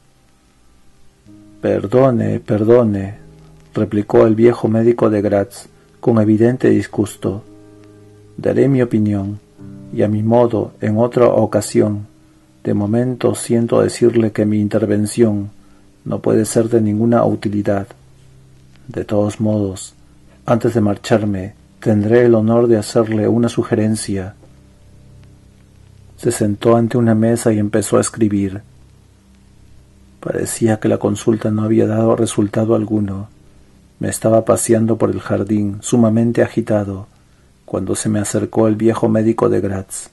Perdone», replicó el viejo médico de Graz con evidente disgusto. «Daré mi opinión, y a mi modo, en otra ocasión. De momento siento decirle que mi intervención no puede ser de ninguna utilidad. De todos modos, antes de marcharme, tendré el honor de hacerle una sugerencia». Se sentó ante una mesa y empezó a escribir. Parecía que la consulta no había dado resultado alguno. Me estaba paseando por el jardín, sumamente agitado, cuando se me acercó el viejo médico de Graz.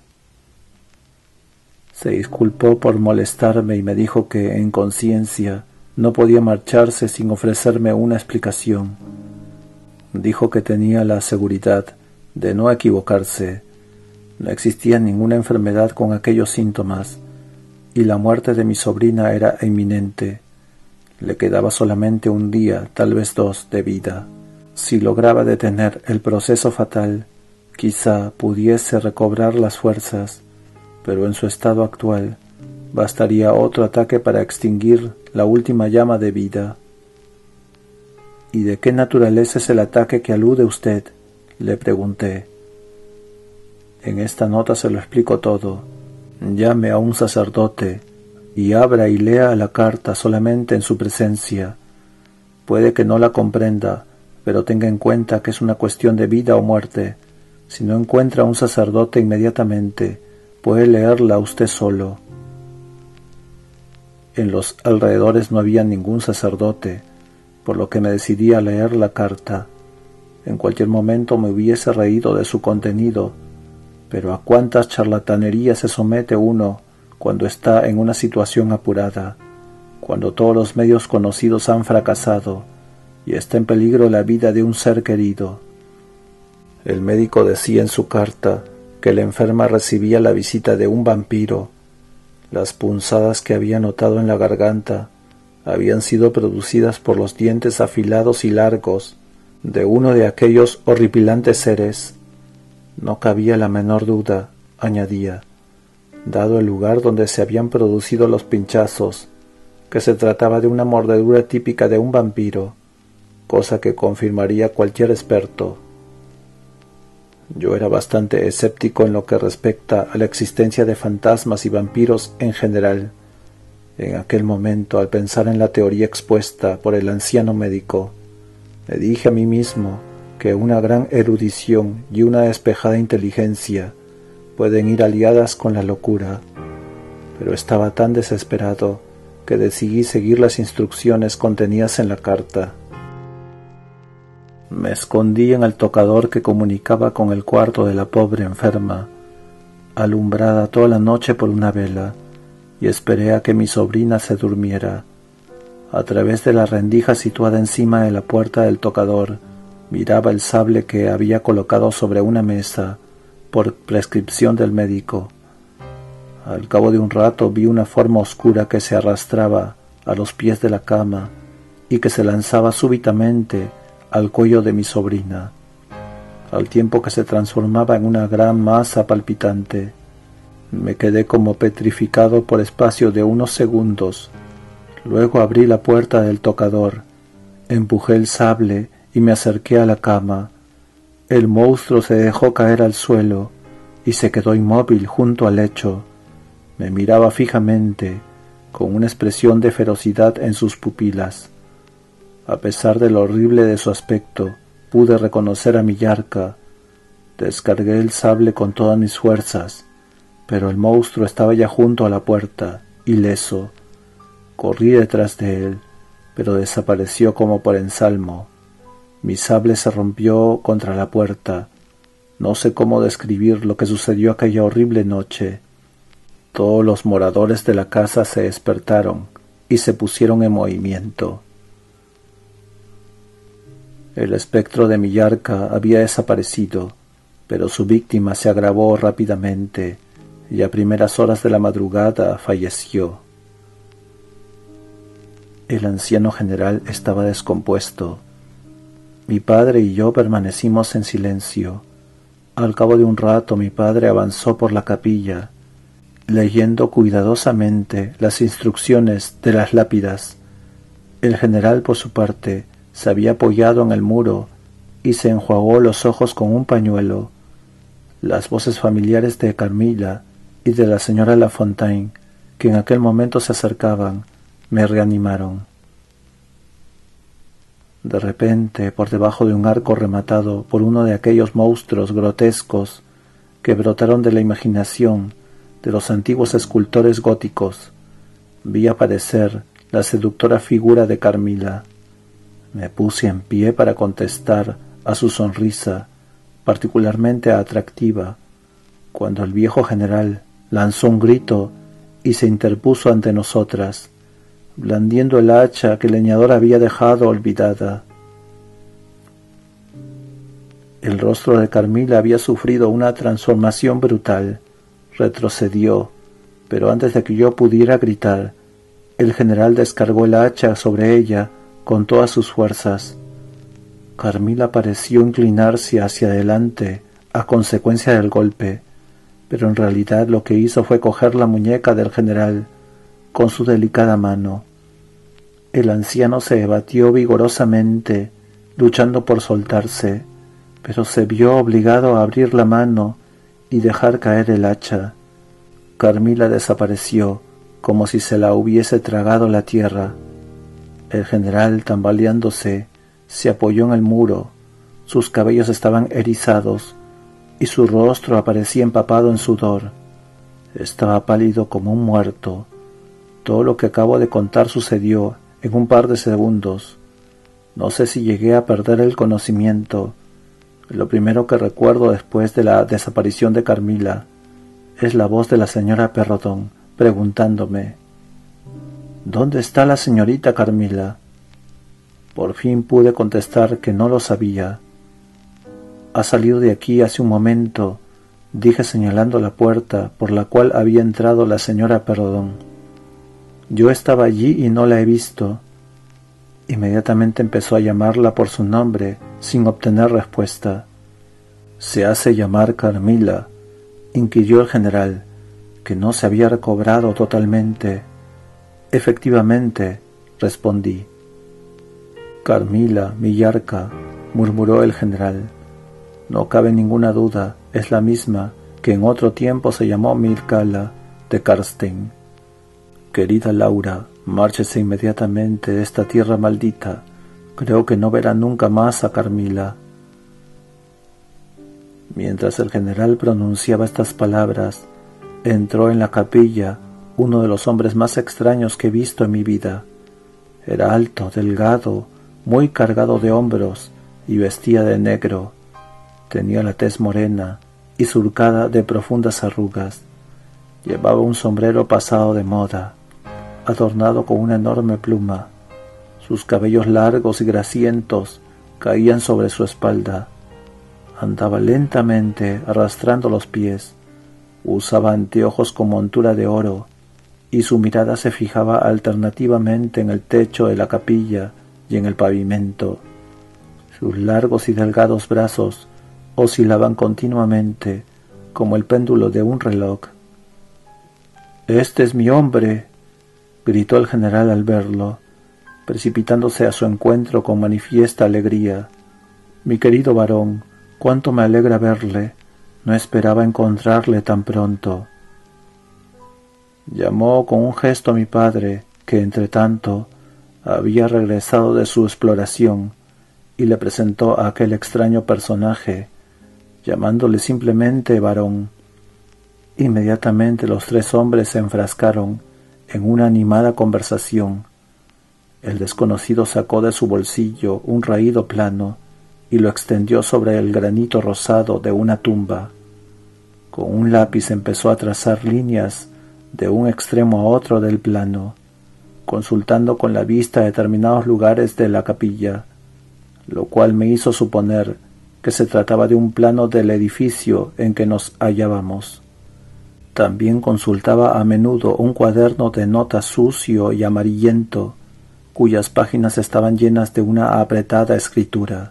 Se disculpó por molestarme y me dijo que, en conciencia, no podía marcharse sin ofrecerme una explicación. Dijo que tenía la seguridad de no equivocarse. No existía ninguna enfermedad con aquellos síntomas, y la muerte de mi sobrina era inminente. Le quedaba solamente un día, tal vez 2, de vida. Si lograba detener el proceso fatal, quizá pudiese recobrar las fuerzas, pero en su estado actual bastaría otro ataque para extinguir la última llama de vida. «¿Y de qué naturaleza es el ataque que alude usted?», le pregunté. «En esta nota se lo explico todo. Llame a un sacerdote y abra y lea la carta solamente en su presencia. Puede que no la comprenda, pero tenga en cuenta que es una cuestión de vida o muerte. Si no encuentra a un sacerdote inmediatamente, puede leerla usted solo». En los alrededores no había ningún sacerdote, por lo que me decidí a leer la carta. En cualquier momento me hubiese reído de su contenido, pero a cuántas charlatanerías se somete uno cuando está en una situación apurada, cuando todos los medios conocidos han fracasado y está en peligro la vida de un ser querido. El médico decía en su carta que la enferma recibía la visita de un vampiro. Las punzadas que había notado en la garganta habían sido producidas por los dientes afilados y largos de uno de aquellos horripilantes seres. No cabía la menor duda, añadía, dado el lugar donde se habían producido los pinchazos, que se trataba de una mordedura típica de un vampiro, cosa que confirmaría cualquier experto. Yo era bastante escéptico en lo que respecta a la existencia de fantasmas y vampiros en general. En aquel momento, al pensar en la teoría expuesta por el anciano médico, me dije a mí mismo que una gran erudición y una despejada inteligencia pueden ir aliadas con la locura, pero estaba tan desesperado que decidí seguir las instrucciones contenidas en la carta. Me escondí en el tocador que comunicaba con el cuarto de la pobre enferma, alumbrada toda la noche por una vela, y esperé a que mi sobrina se durmiera. A través de la rendija situada encima de la puerta del tocador, miraba el sable que había colocado sobre una mesa, por prescripción del médico. Al cabo de un rato vi una forma oscura que se arrastraba a los pies de la cama y que se lanzaba súbitamente al cuello de mi sobrina, al tiempo que se transformaba en una gran masa palpitante. Me quedé como petrificado por espacio de unos segundos. Luego abrí la puerta del tocador, empujé el sable y me acerqué a la cama. El monstruo se dejó caer al suelo y se quedó inmóvil junto al lecho. Me miraba fijamente, con una expresión de ferocidad en sus pupilas. A pesar de lo horrible de su aspecto, pude reconocer a Millarca. Descargué el sable con todas mis fuerzas, pero el monstruo estaba ya junto a la puerta, ileso. Corrí detrás de él, pero desapareció como por ensalmo. Mi sable se rompió contra la puerta. No sé cómo describir lo que sucedió aquella horrible noche. Todos los moradores de la casa se despertaron y se pusieron en movimiento. El espectro de Millarca había desaparecido, pero su víctima se agravó rápidamente y a primeras horas de la madrugada falleció. El anciano general estaba descompuesto. Mi padre y yo permanecimos en silencio. Al cabo de un rato mi padre avanzó por la capilla, leyendo cuidadosamente las instrucciones de las lápidas. El general, por su parte, se había apoyado en el muro y se enjuagó los ojos con un pañuelo. Las voces familiares de Carmila y de la señora Lafontaine, que en aquel momento se acercaban, me reanimaron. De repente, por debajo de un arco rematado por uno de aquellos monstruos grotescos que brotaron de la imaginación de los antiguos escultores góticos, vi aparecer la seductora figura de Carmila. Me puse en pie para contestar a su sonrisa, particularmente atractiva, cuando el viejo general lanzó un grito y se interpuso ante nosotras, blandiendo el hacha que el leñador había dejado olvidada. El rostro de Carmila había sufrido una transformación brutal. Retrocedió, pero antes de que yo pudiera gritar, el general descargó el hacha sobre ella con todas sus fuerzas. Carmila pareció inclinarse hacia adelante a consecuencia del golpe, pero en realidad lo que hizo fue coger la muñeca del general con su delicada mano. El anciano se debatió vigorosamente, luchando por soltarse, pero se vio obligado a abrir la mano y dejar caer el hacha. Carmila desapareció, como si se la hubiese tragado la tierra. El general, tambaleándose, se apoyó en el muro. Sus cabellos estaban erizados y su rostro aparecía empapado en sudor. Estaba pálido como un muerto. Todo lo que acabo de contar sucedió en un par de segundos. No sé si llegué a perder el conocimiento. Lo primero que recuerdo después de la desaparición de Carmila es la voz de la señora Perrodón preguntándome: ¿dónde está la señorita Carmila? Por fin pude contestar que no lo sabía. Ha salido de aquí hace un momento, dije señalando la puerta por la cual había entrado la señora Perrodón. Yo estaba allí y no la he visto. Inmediatamente empezó a llamarla por su nombre, sin obtener respuesta. «¿Se hace llamar Carmila?», inquirió el general, que no se había recobrado totalmente. «Efectivamente», respondí. «Carmila Millarca», murmuró el general. «No cabe ninguna duda, es la misma que en otro tiempo se llamó Mircala de Karstein. Querida Laura, márchese inmediatamente de esta tierra maldita. Creo que no verá nunca más a Carmila». Mientras el general pronunciaba estas palabras, entró en la capilla uno de los hombres más extraños que he visto en mi vida. Era alto, delgado, muy cargado de hombros y vestía de negro. Tenía la tez morena y surcada de profundas arrugas. Llevaba un sombrero pasado de moda, adornado con una enorme pluma. Sus cabellos largos y grasientos caían sobre su espalda. Andaba lentamente arrastrando los pies. Usaba anteojos con montura de oro y su mirada se fijaba alternativamente en el techo de la capilla y en el pavimento. Sus largos y delgados brazos oscilaban continuamente como el péndulo de un reloj. «¡Este es mi hombre!», gritó el general al verlo, precipitándose a su encuentro con manifiesta alegría. «Mi querido varón, cuánto me alegra verle. No esperaba encontrarle tan pronto». Llamó con un gesto a mi padre, que entretanto había regresado de su exploración, y le presentó a aquel extraño personaje, llamándole simplemente varón. Inmediatamente los tres hombres se enfrascaron en una animada conversación. El desconocido sacó de su bolsillo un raído plano y lo extendió sobre el granito rosado de una tumba. Con un lápiz empezó a trazar líneas de un extremo a otro del plano, consultando con la vista determinados lugares de la capilla, lo cual me hizo suponer que se trataba de un plano del edificio en que nos hallábamos. También consultaba a menudo un cuaderno de notas sucio y amarillento, cuyas páginas estaban llenas de una apretada escritura.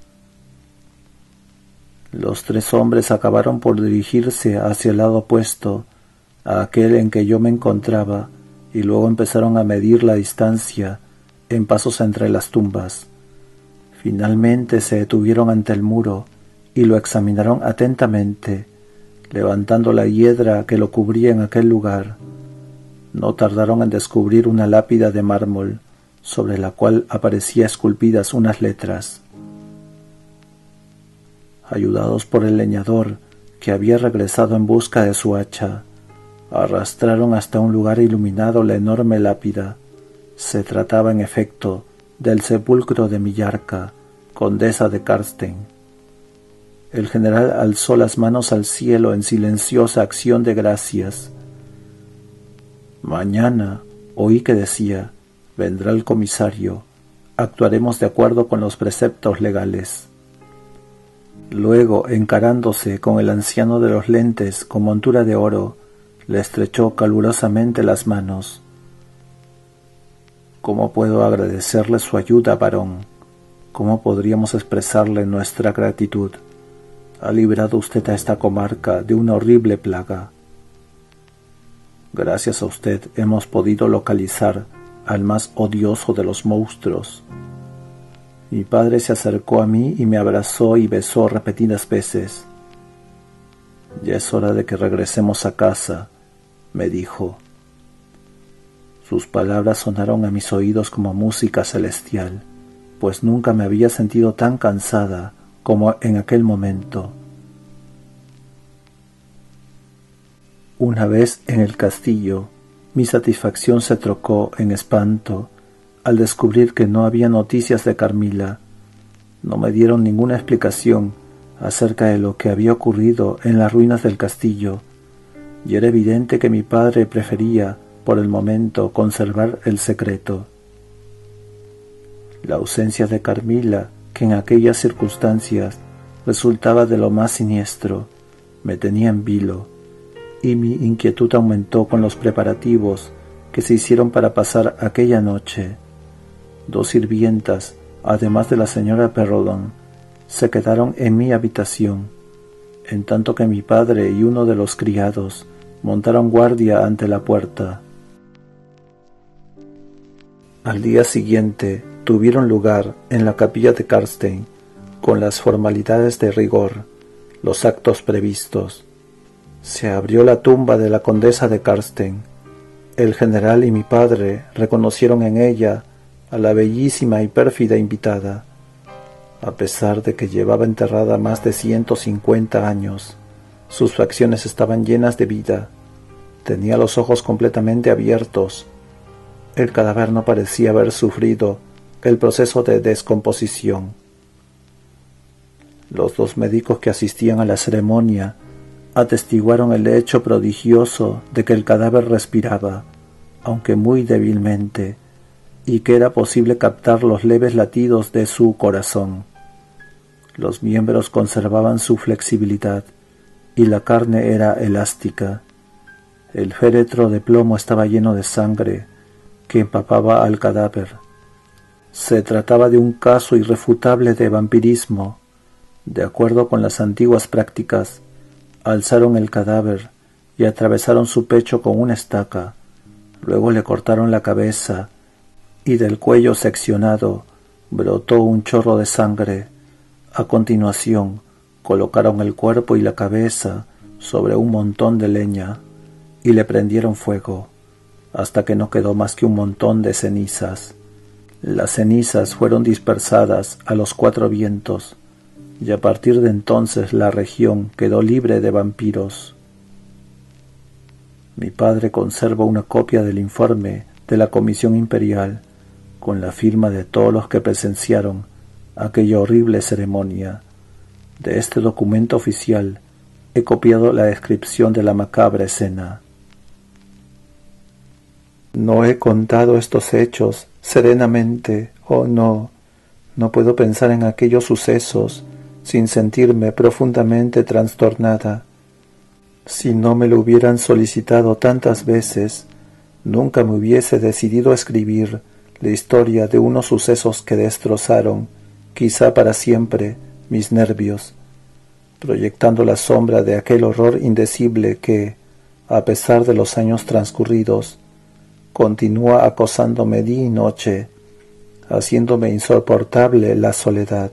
Los tres hombres acabaron por dirigirse hacia el lado opuesto a aquel en que yo me encontraba, y luego empezaron a medir la distancia en pasos entre las tumbas. Finalmente se detuvieron ante el muro y lo examinaron atentamente, levantando la hiedra que lo cubría en aquel lugar. No tardaron en descubrir una lápida de mármol, sobre la cual aparecían esculpidas unas letras. Ayudados por el leñador, que había regresado en busca de su hacha, arrastraron hasta un lugar iluminado la enorme lápida. Se trataba, en efecto, del sepulcro de Millarca, condesa de Karsten. El general alzó las manos al cielo en silenciosa acción de gracias. Mañana, oí que decía, vendrá el comisario. Actuaremos de acuerdo con los preceptos legales. Luego, encarándose con el anciano de los lentes con montura de oro, le estrechó calurosamente las manos. ¿Cómo puedo agradecerle su ayuda, barón? ¿Cómo podríamos expresarle nuestra gratitud? Ha librado usted a esta comarca de una horrible plaga. Gracias a usted hemos podido localizar al más odioso de los monstruos. Mi padre se acercó a mí y me abrazó y besó repetidas veces. Ya es hora de que regresemos a casa, me dijo. Sus palabras sonaron a mis oídos como música celestial, pues nunca me había sentido tan cansada como en aquel momento. Una vez en el castillo, mi satisfacción se trocó en espanto al descubrir que no había noticias de Carmila. No me dieron ninguna explicación acerca de lo que había ocurrido en las ruinas del castillo, y era evidente que mi padre prefería, por el momento, conservar el secreto. La ausencia de Carmila, que en aquellas circunstancias resultaba de lo más siniestro, me tenía en vilo, y mi inquietud aumentó con los preparativos que se hicieron para pasar aquella noche. 2 sirvientas, además de la señora Perrodon, se quedaron en mi habitación, en tanto que mi padre y uno de los criados montaron guardia ante la puerta. Al día siguiente tuvieron lugar en la capilla de Karsten, con las formalidades de rigor, los actos previstos. Se abrió la tumba de la condesa de Karsten. El general y mi padre reconocieron en ella a la bellísima y pérfida invitada. A pesar de que llevaba enterrada más de 150 años, sus facciones estaban llenas de vida. Tenía los ojos completamente abiertos. El cadáver no parecía haber sufrido el proceso de descomposición. Los 2 médicos que asistían a la ceremonia atestiguaron el hecho prodigioso de que el cadáver respiraba, aunque muy débilmente, y que era posible captar los leves latidos de su corazón. Los miembros conservaban su flexibilidad y la carne era elástica. El féretro de plomo estaba lleno de sangre que empapaba al cadáver. Se trataba de un caso irrefutable de vampirismo. De acuerdo con las antiguas prácticas, alzaron el cadáver y atravesaron su pecho con una estaca. Luego le cortaron la cabeza y del cuello seccionado brotó un chorro de sangre. A continuación, colocaron el cuerpo y la cabeza sobre un montón de leña y le prendieron fuego, hasta que no quedó más que un montón de cenizas. Las cenizas fueron dispersadas a los 4 vientos, y a partir de entonces la región quedó libre de vampiros. Mi padre conserva una copia del informe de la Comisión Imperial, con la firma de todos los que presenciaron aquella horrible ceremonia. De este documento oficial he copiado la descripción de la macabra escena. No he contado estos hechos serenamente, oh no, no puedo pensar en aquellos sucesos sin sentirme profundamente trastornada. Si no me lo hubieran solicitado tantas veces, nunca me hubiese decidido a escribir la historia de unos sucesos que destrozaron, quizá para siempre, mis nervios, proyectando la sombra de aquel horror indecible que, a pesar de los años transcurridos, continúa acosándome día y noche, haciéndome insoportable la soledad.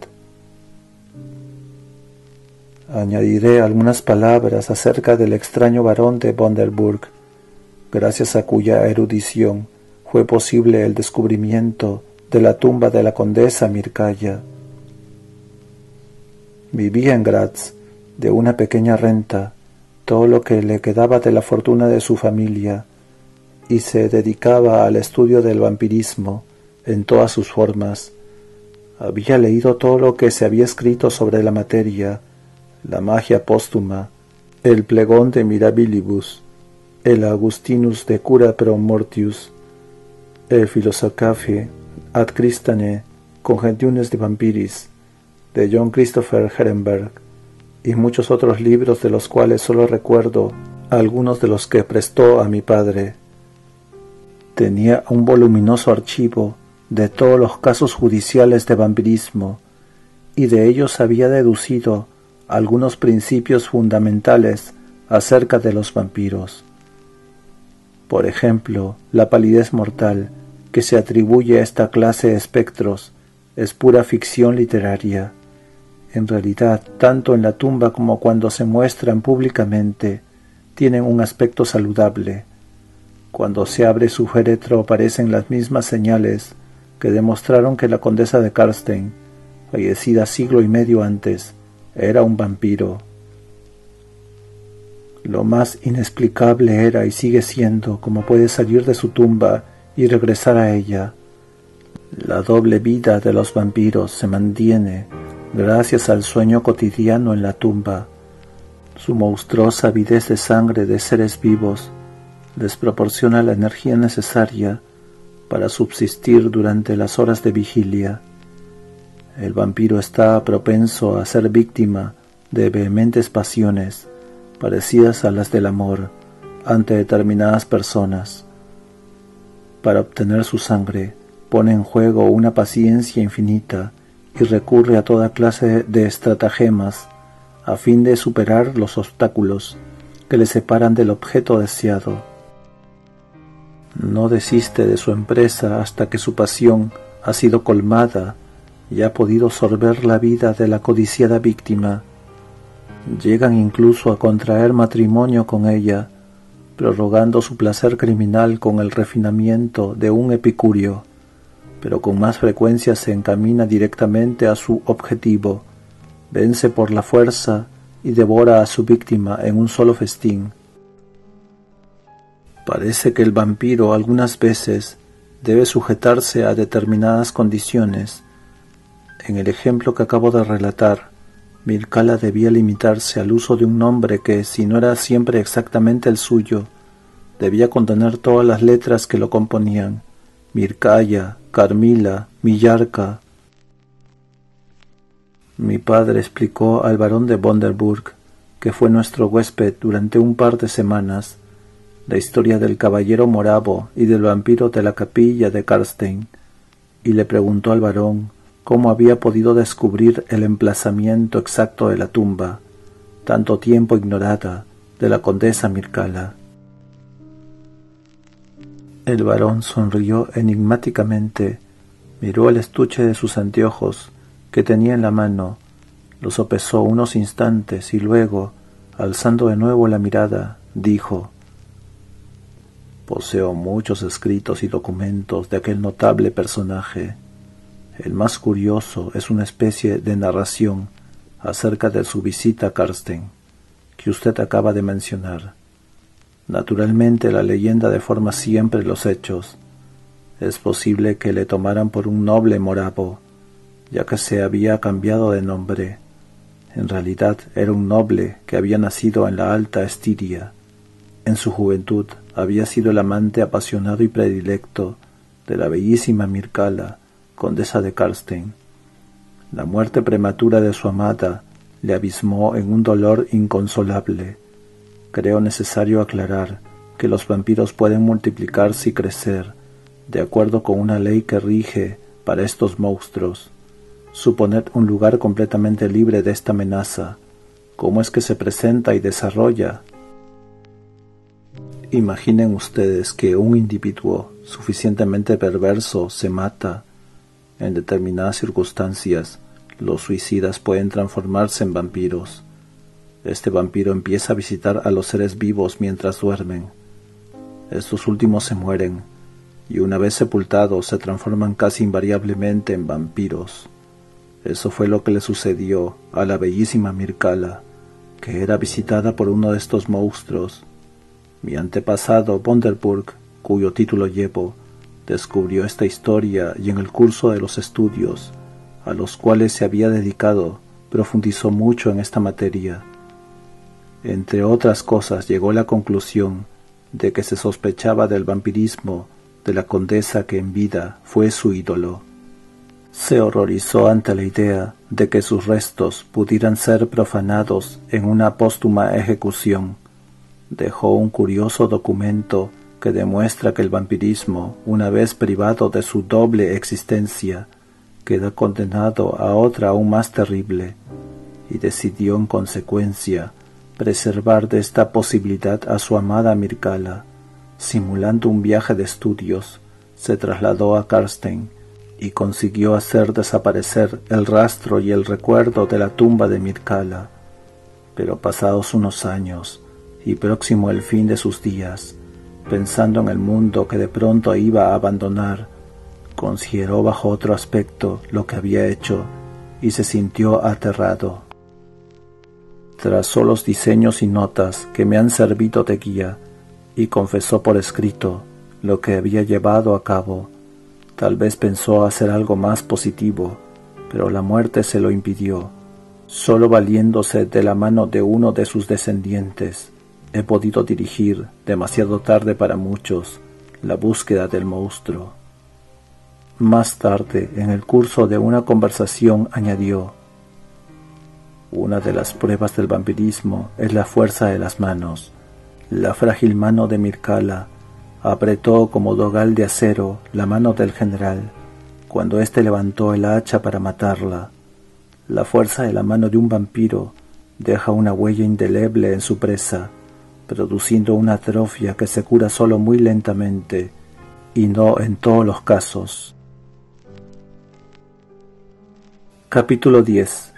Añadiré algunas palabras acerca del extraño barón de Bonderburg, gracias a cuya erudición fue posible el descubrimiento de la tumba de la condesa Mircalla. Vivía en Graz, de una pequeña renta, todo lo que le quedaba de la fortuna de su familia, y se dedicaba al estudio del vampirismo en todas sus formas. Había leído todo lo que se había escrito sobre la materia, la magia póstuma, el plegón de Mirabilibus, el Augustinus de Cura pro Mortius, el Philosophae ad Christiane Congentiones de Vampiris, de John Christopher Herenberg, y muchos otros libros de los cuales solo recuerdo algunos de los que prestó a mi padre. Tenía un voluminoso archivo de todos los casos judiciales de vampirismo, y de ellos había deducido algunos principios fundamentales acerca de los vampiros. Por ejemplo, la palidez mortal que se atribuye a esta clase de espectros es pura ficción literaria. En realidad, tanto en la tumba como cuando se muestran públicamente, tienen un aspecto saludable. Cuando se abre su féretro aparecen las mismas señales que demostraron que la condesa de Karstein, fallecida siglo y medio antes, era un vampiro. Lo más inexplicable era y sigue siendo cómo puede salir de su tumba y regresar a ella. La doble vida de los vampiros se mantiene gracias al sueño cotidiano en la tumba. Su monstruosa avidez de sangre de seres vivos les proporciona la energía necesaria para subsistir durante las horas de vigilia. El vampiro está propenso a ser víctima de vehementes pasiones parecidas a las del amor ante determinadas personas. Para obtener su sangre, pone en juego una paciencia infinita y recurre a toda clase de estratagemas a fin de superar los obstáculos que le separan del objeto deseado. No desiste de su empresa hasta que su pasión ha sido colmada y ha podido sorber la vida de la codiciada víctima. Llegan incluso a contraer matrimonio con ella, prorrogando su placer criminal con el refinamiento de un epicúreo, pero con más frecuencia se encamina directamente a su objetivo, vence por la fuerza y devora a su víctima en un solo festín. Parece que el vampiro algunas veces debe sujetarse a determinadas condiciones. En el ejemplo que acabo de relatar, Mircalla debía limitarse al uso de un nombre que, si no era siempre exactamente el suyo, debía contener todas las letras que lo componían: Mircalla, Carmila, Millarca. Mi padre explicó al barón de Bonderburg, que fue nuestro huésped durante un par de semanas, la historia del caballero moravo y del vampiro de la capilla de Karstein, y le preguntó al barón cómo había podido descubrir el emplazamiento exacto de la tumba, tanto tiempo ignorada, de la condesa Mircalla. El barón sonrió enigmáticamente, miró el estuche de sus anteojos que tenía en la mano, lo sopesó unos instantes y luego, alzando de nuevo la mirada, dijo: «Poseo muchos escritos y documentos de aquel notable personaje. El más curioso es una especie de narración acerca de su visita a Karstein, que usted acaba de mencionar. Naturalmente la leyenda deforma siempre los hechos. Es posible que le tomaran por un noble moravo, ya que se había cambiado de nombre. En realidad era un noble que había nacido en la Alta Estiria. En su juventud había sido el amante apasionado y predilecto de la bellísima Mircala, condesa de Karlstein. La muerte prematura de su amada le abismó en un dolor inconsolable. Creo necesario aclarar que los vampiros pueden multiplicarse y crecer, de acuerdo con una ley que rige para estos monstruos. Suponed un lugar completamente libre de esta amenaza. ¿Cómo es que se presenta y desarrolla? Imaginen ustedes que un individuo suficientemente perverso se mata. En determinadas circunstancias, los suicidas pueden transformarse en vampiros. Este vampiro empieza a visitar a los seres vivos mientras duermen. Estos últimos se mueren, y una vez sepultados se transforman casi invariablemente en vampiros. Eso fue lo que le sucedió a la bellísima Mircala, que era visitada por uno de estos monstruos. Mi antepasado, Bonderburg, cuyo título llevo, descubrió esta historia y en el curso de los estudios a los cuales se había dedicado, profundizó mucho en esta materia. Entre otras cosas, llegó a la conclusión de que se sospechaba del vampirismo de la condesa que en vida fue su ídolo. Se horrorizó ante la idea de que sus restos pudieran ser profanados en una póstuma ejecución. Dejó un curioso documento que demuestra que el vampirismo, una vez privado de su doble existencia, queda condenado a otra aún más terrible, y decidió en consecuencia preservar de esta posibilidad a su amada Mircala. Simulando un viaje de estudios, se trasladó a Karlstein y consiguió hacer desaparecer el rastro y el recuerdo de la tumba de Mircala. Pero pasados unos años, y próximo el fin de sus días, pensando en el mundo que de pronto iba a abandonar, consideró bajo otro aspecto lo que había hecho y se sintió aterrado. Trazó los diseños y notas que me han servido de guía y confesó por escrito lo que había llevado a cabo. Tal vez pensó hacer algo más positivo, pero la muerte se lo impidió. Solo valiéndose de la mano de uno de sus descendientes, he podido dirigir, demasiado tarde para muchos, la búsqueda del monstruo. Más tarde, en el curso de una conversación, añadió: una de las pruebas del vampirismo es la fuerza de las manos. La frágil mano de Mircala apretó como dogal de acero la mano del general cuando éste levantó el hacha para matarla. La fuerza de la mano de un vampiro deja una huella indeleble en su presa, produciendo una atrofia que se cura solo muy lentamente y no en todos los casos. Capítulo 10.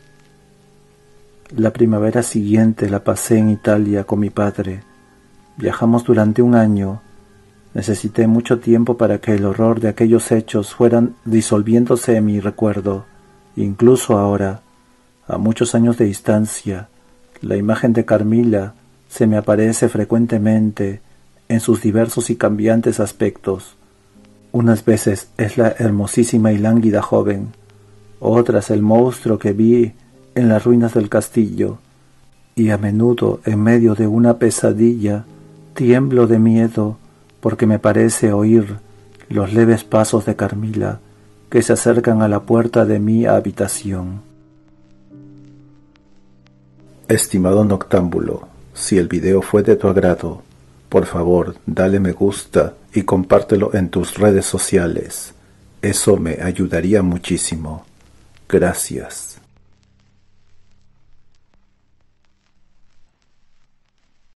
La primavera siguiente la pasé en Italia con mi padre. Viajamos durante un año. Necesité mucho tiempo para que el horror de aquellos hechos fueran disolviéndose en mi recuerdo. Incluso ahora, a muchos años de distancia, la imagen de Carmila se me aparece frecuentemente en sus diversos y cambiantes aspectos. Unas veces es la hermosísima y lánguida joven, otras el monstruo que vi en las ruinas del castillo, y a menudo en medio de una pesadilla tiemblo de miedo porque me parece oír los leves pasos de Carmila que se acercan a la puerta de mi habitación. Estimado noctámbulo, si el video fue de tu agrado, por favor dale me gusta y compártelo en tus redes sociales. Eso me ayudaría muchísimo. Gracias.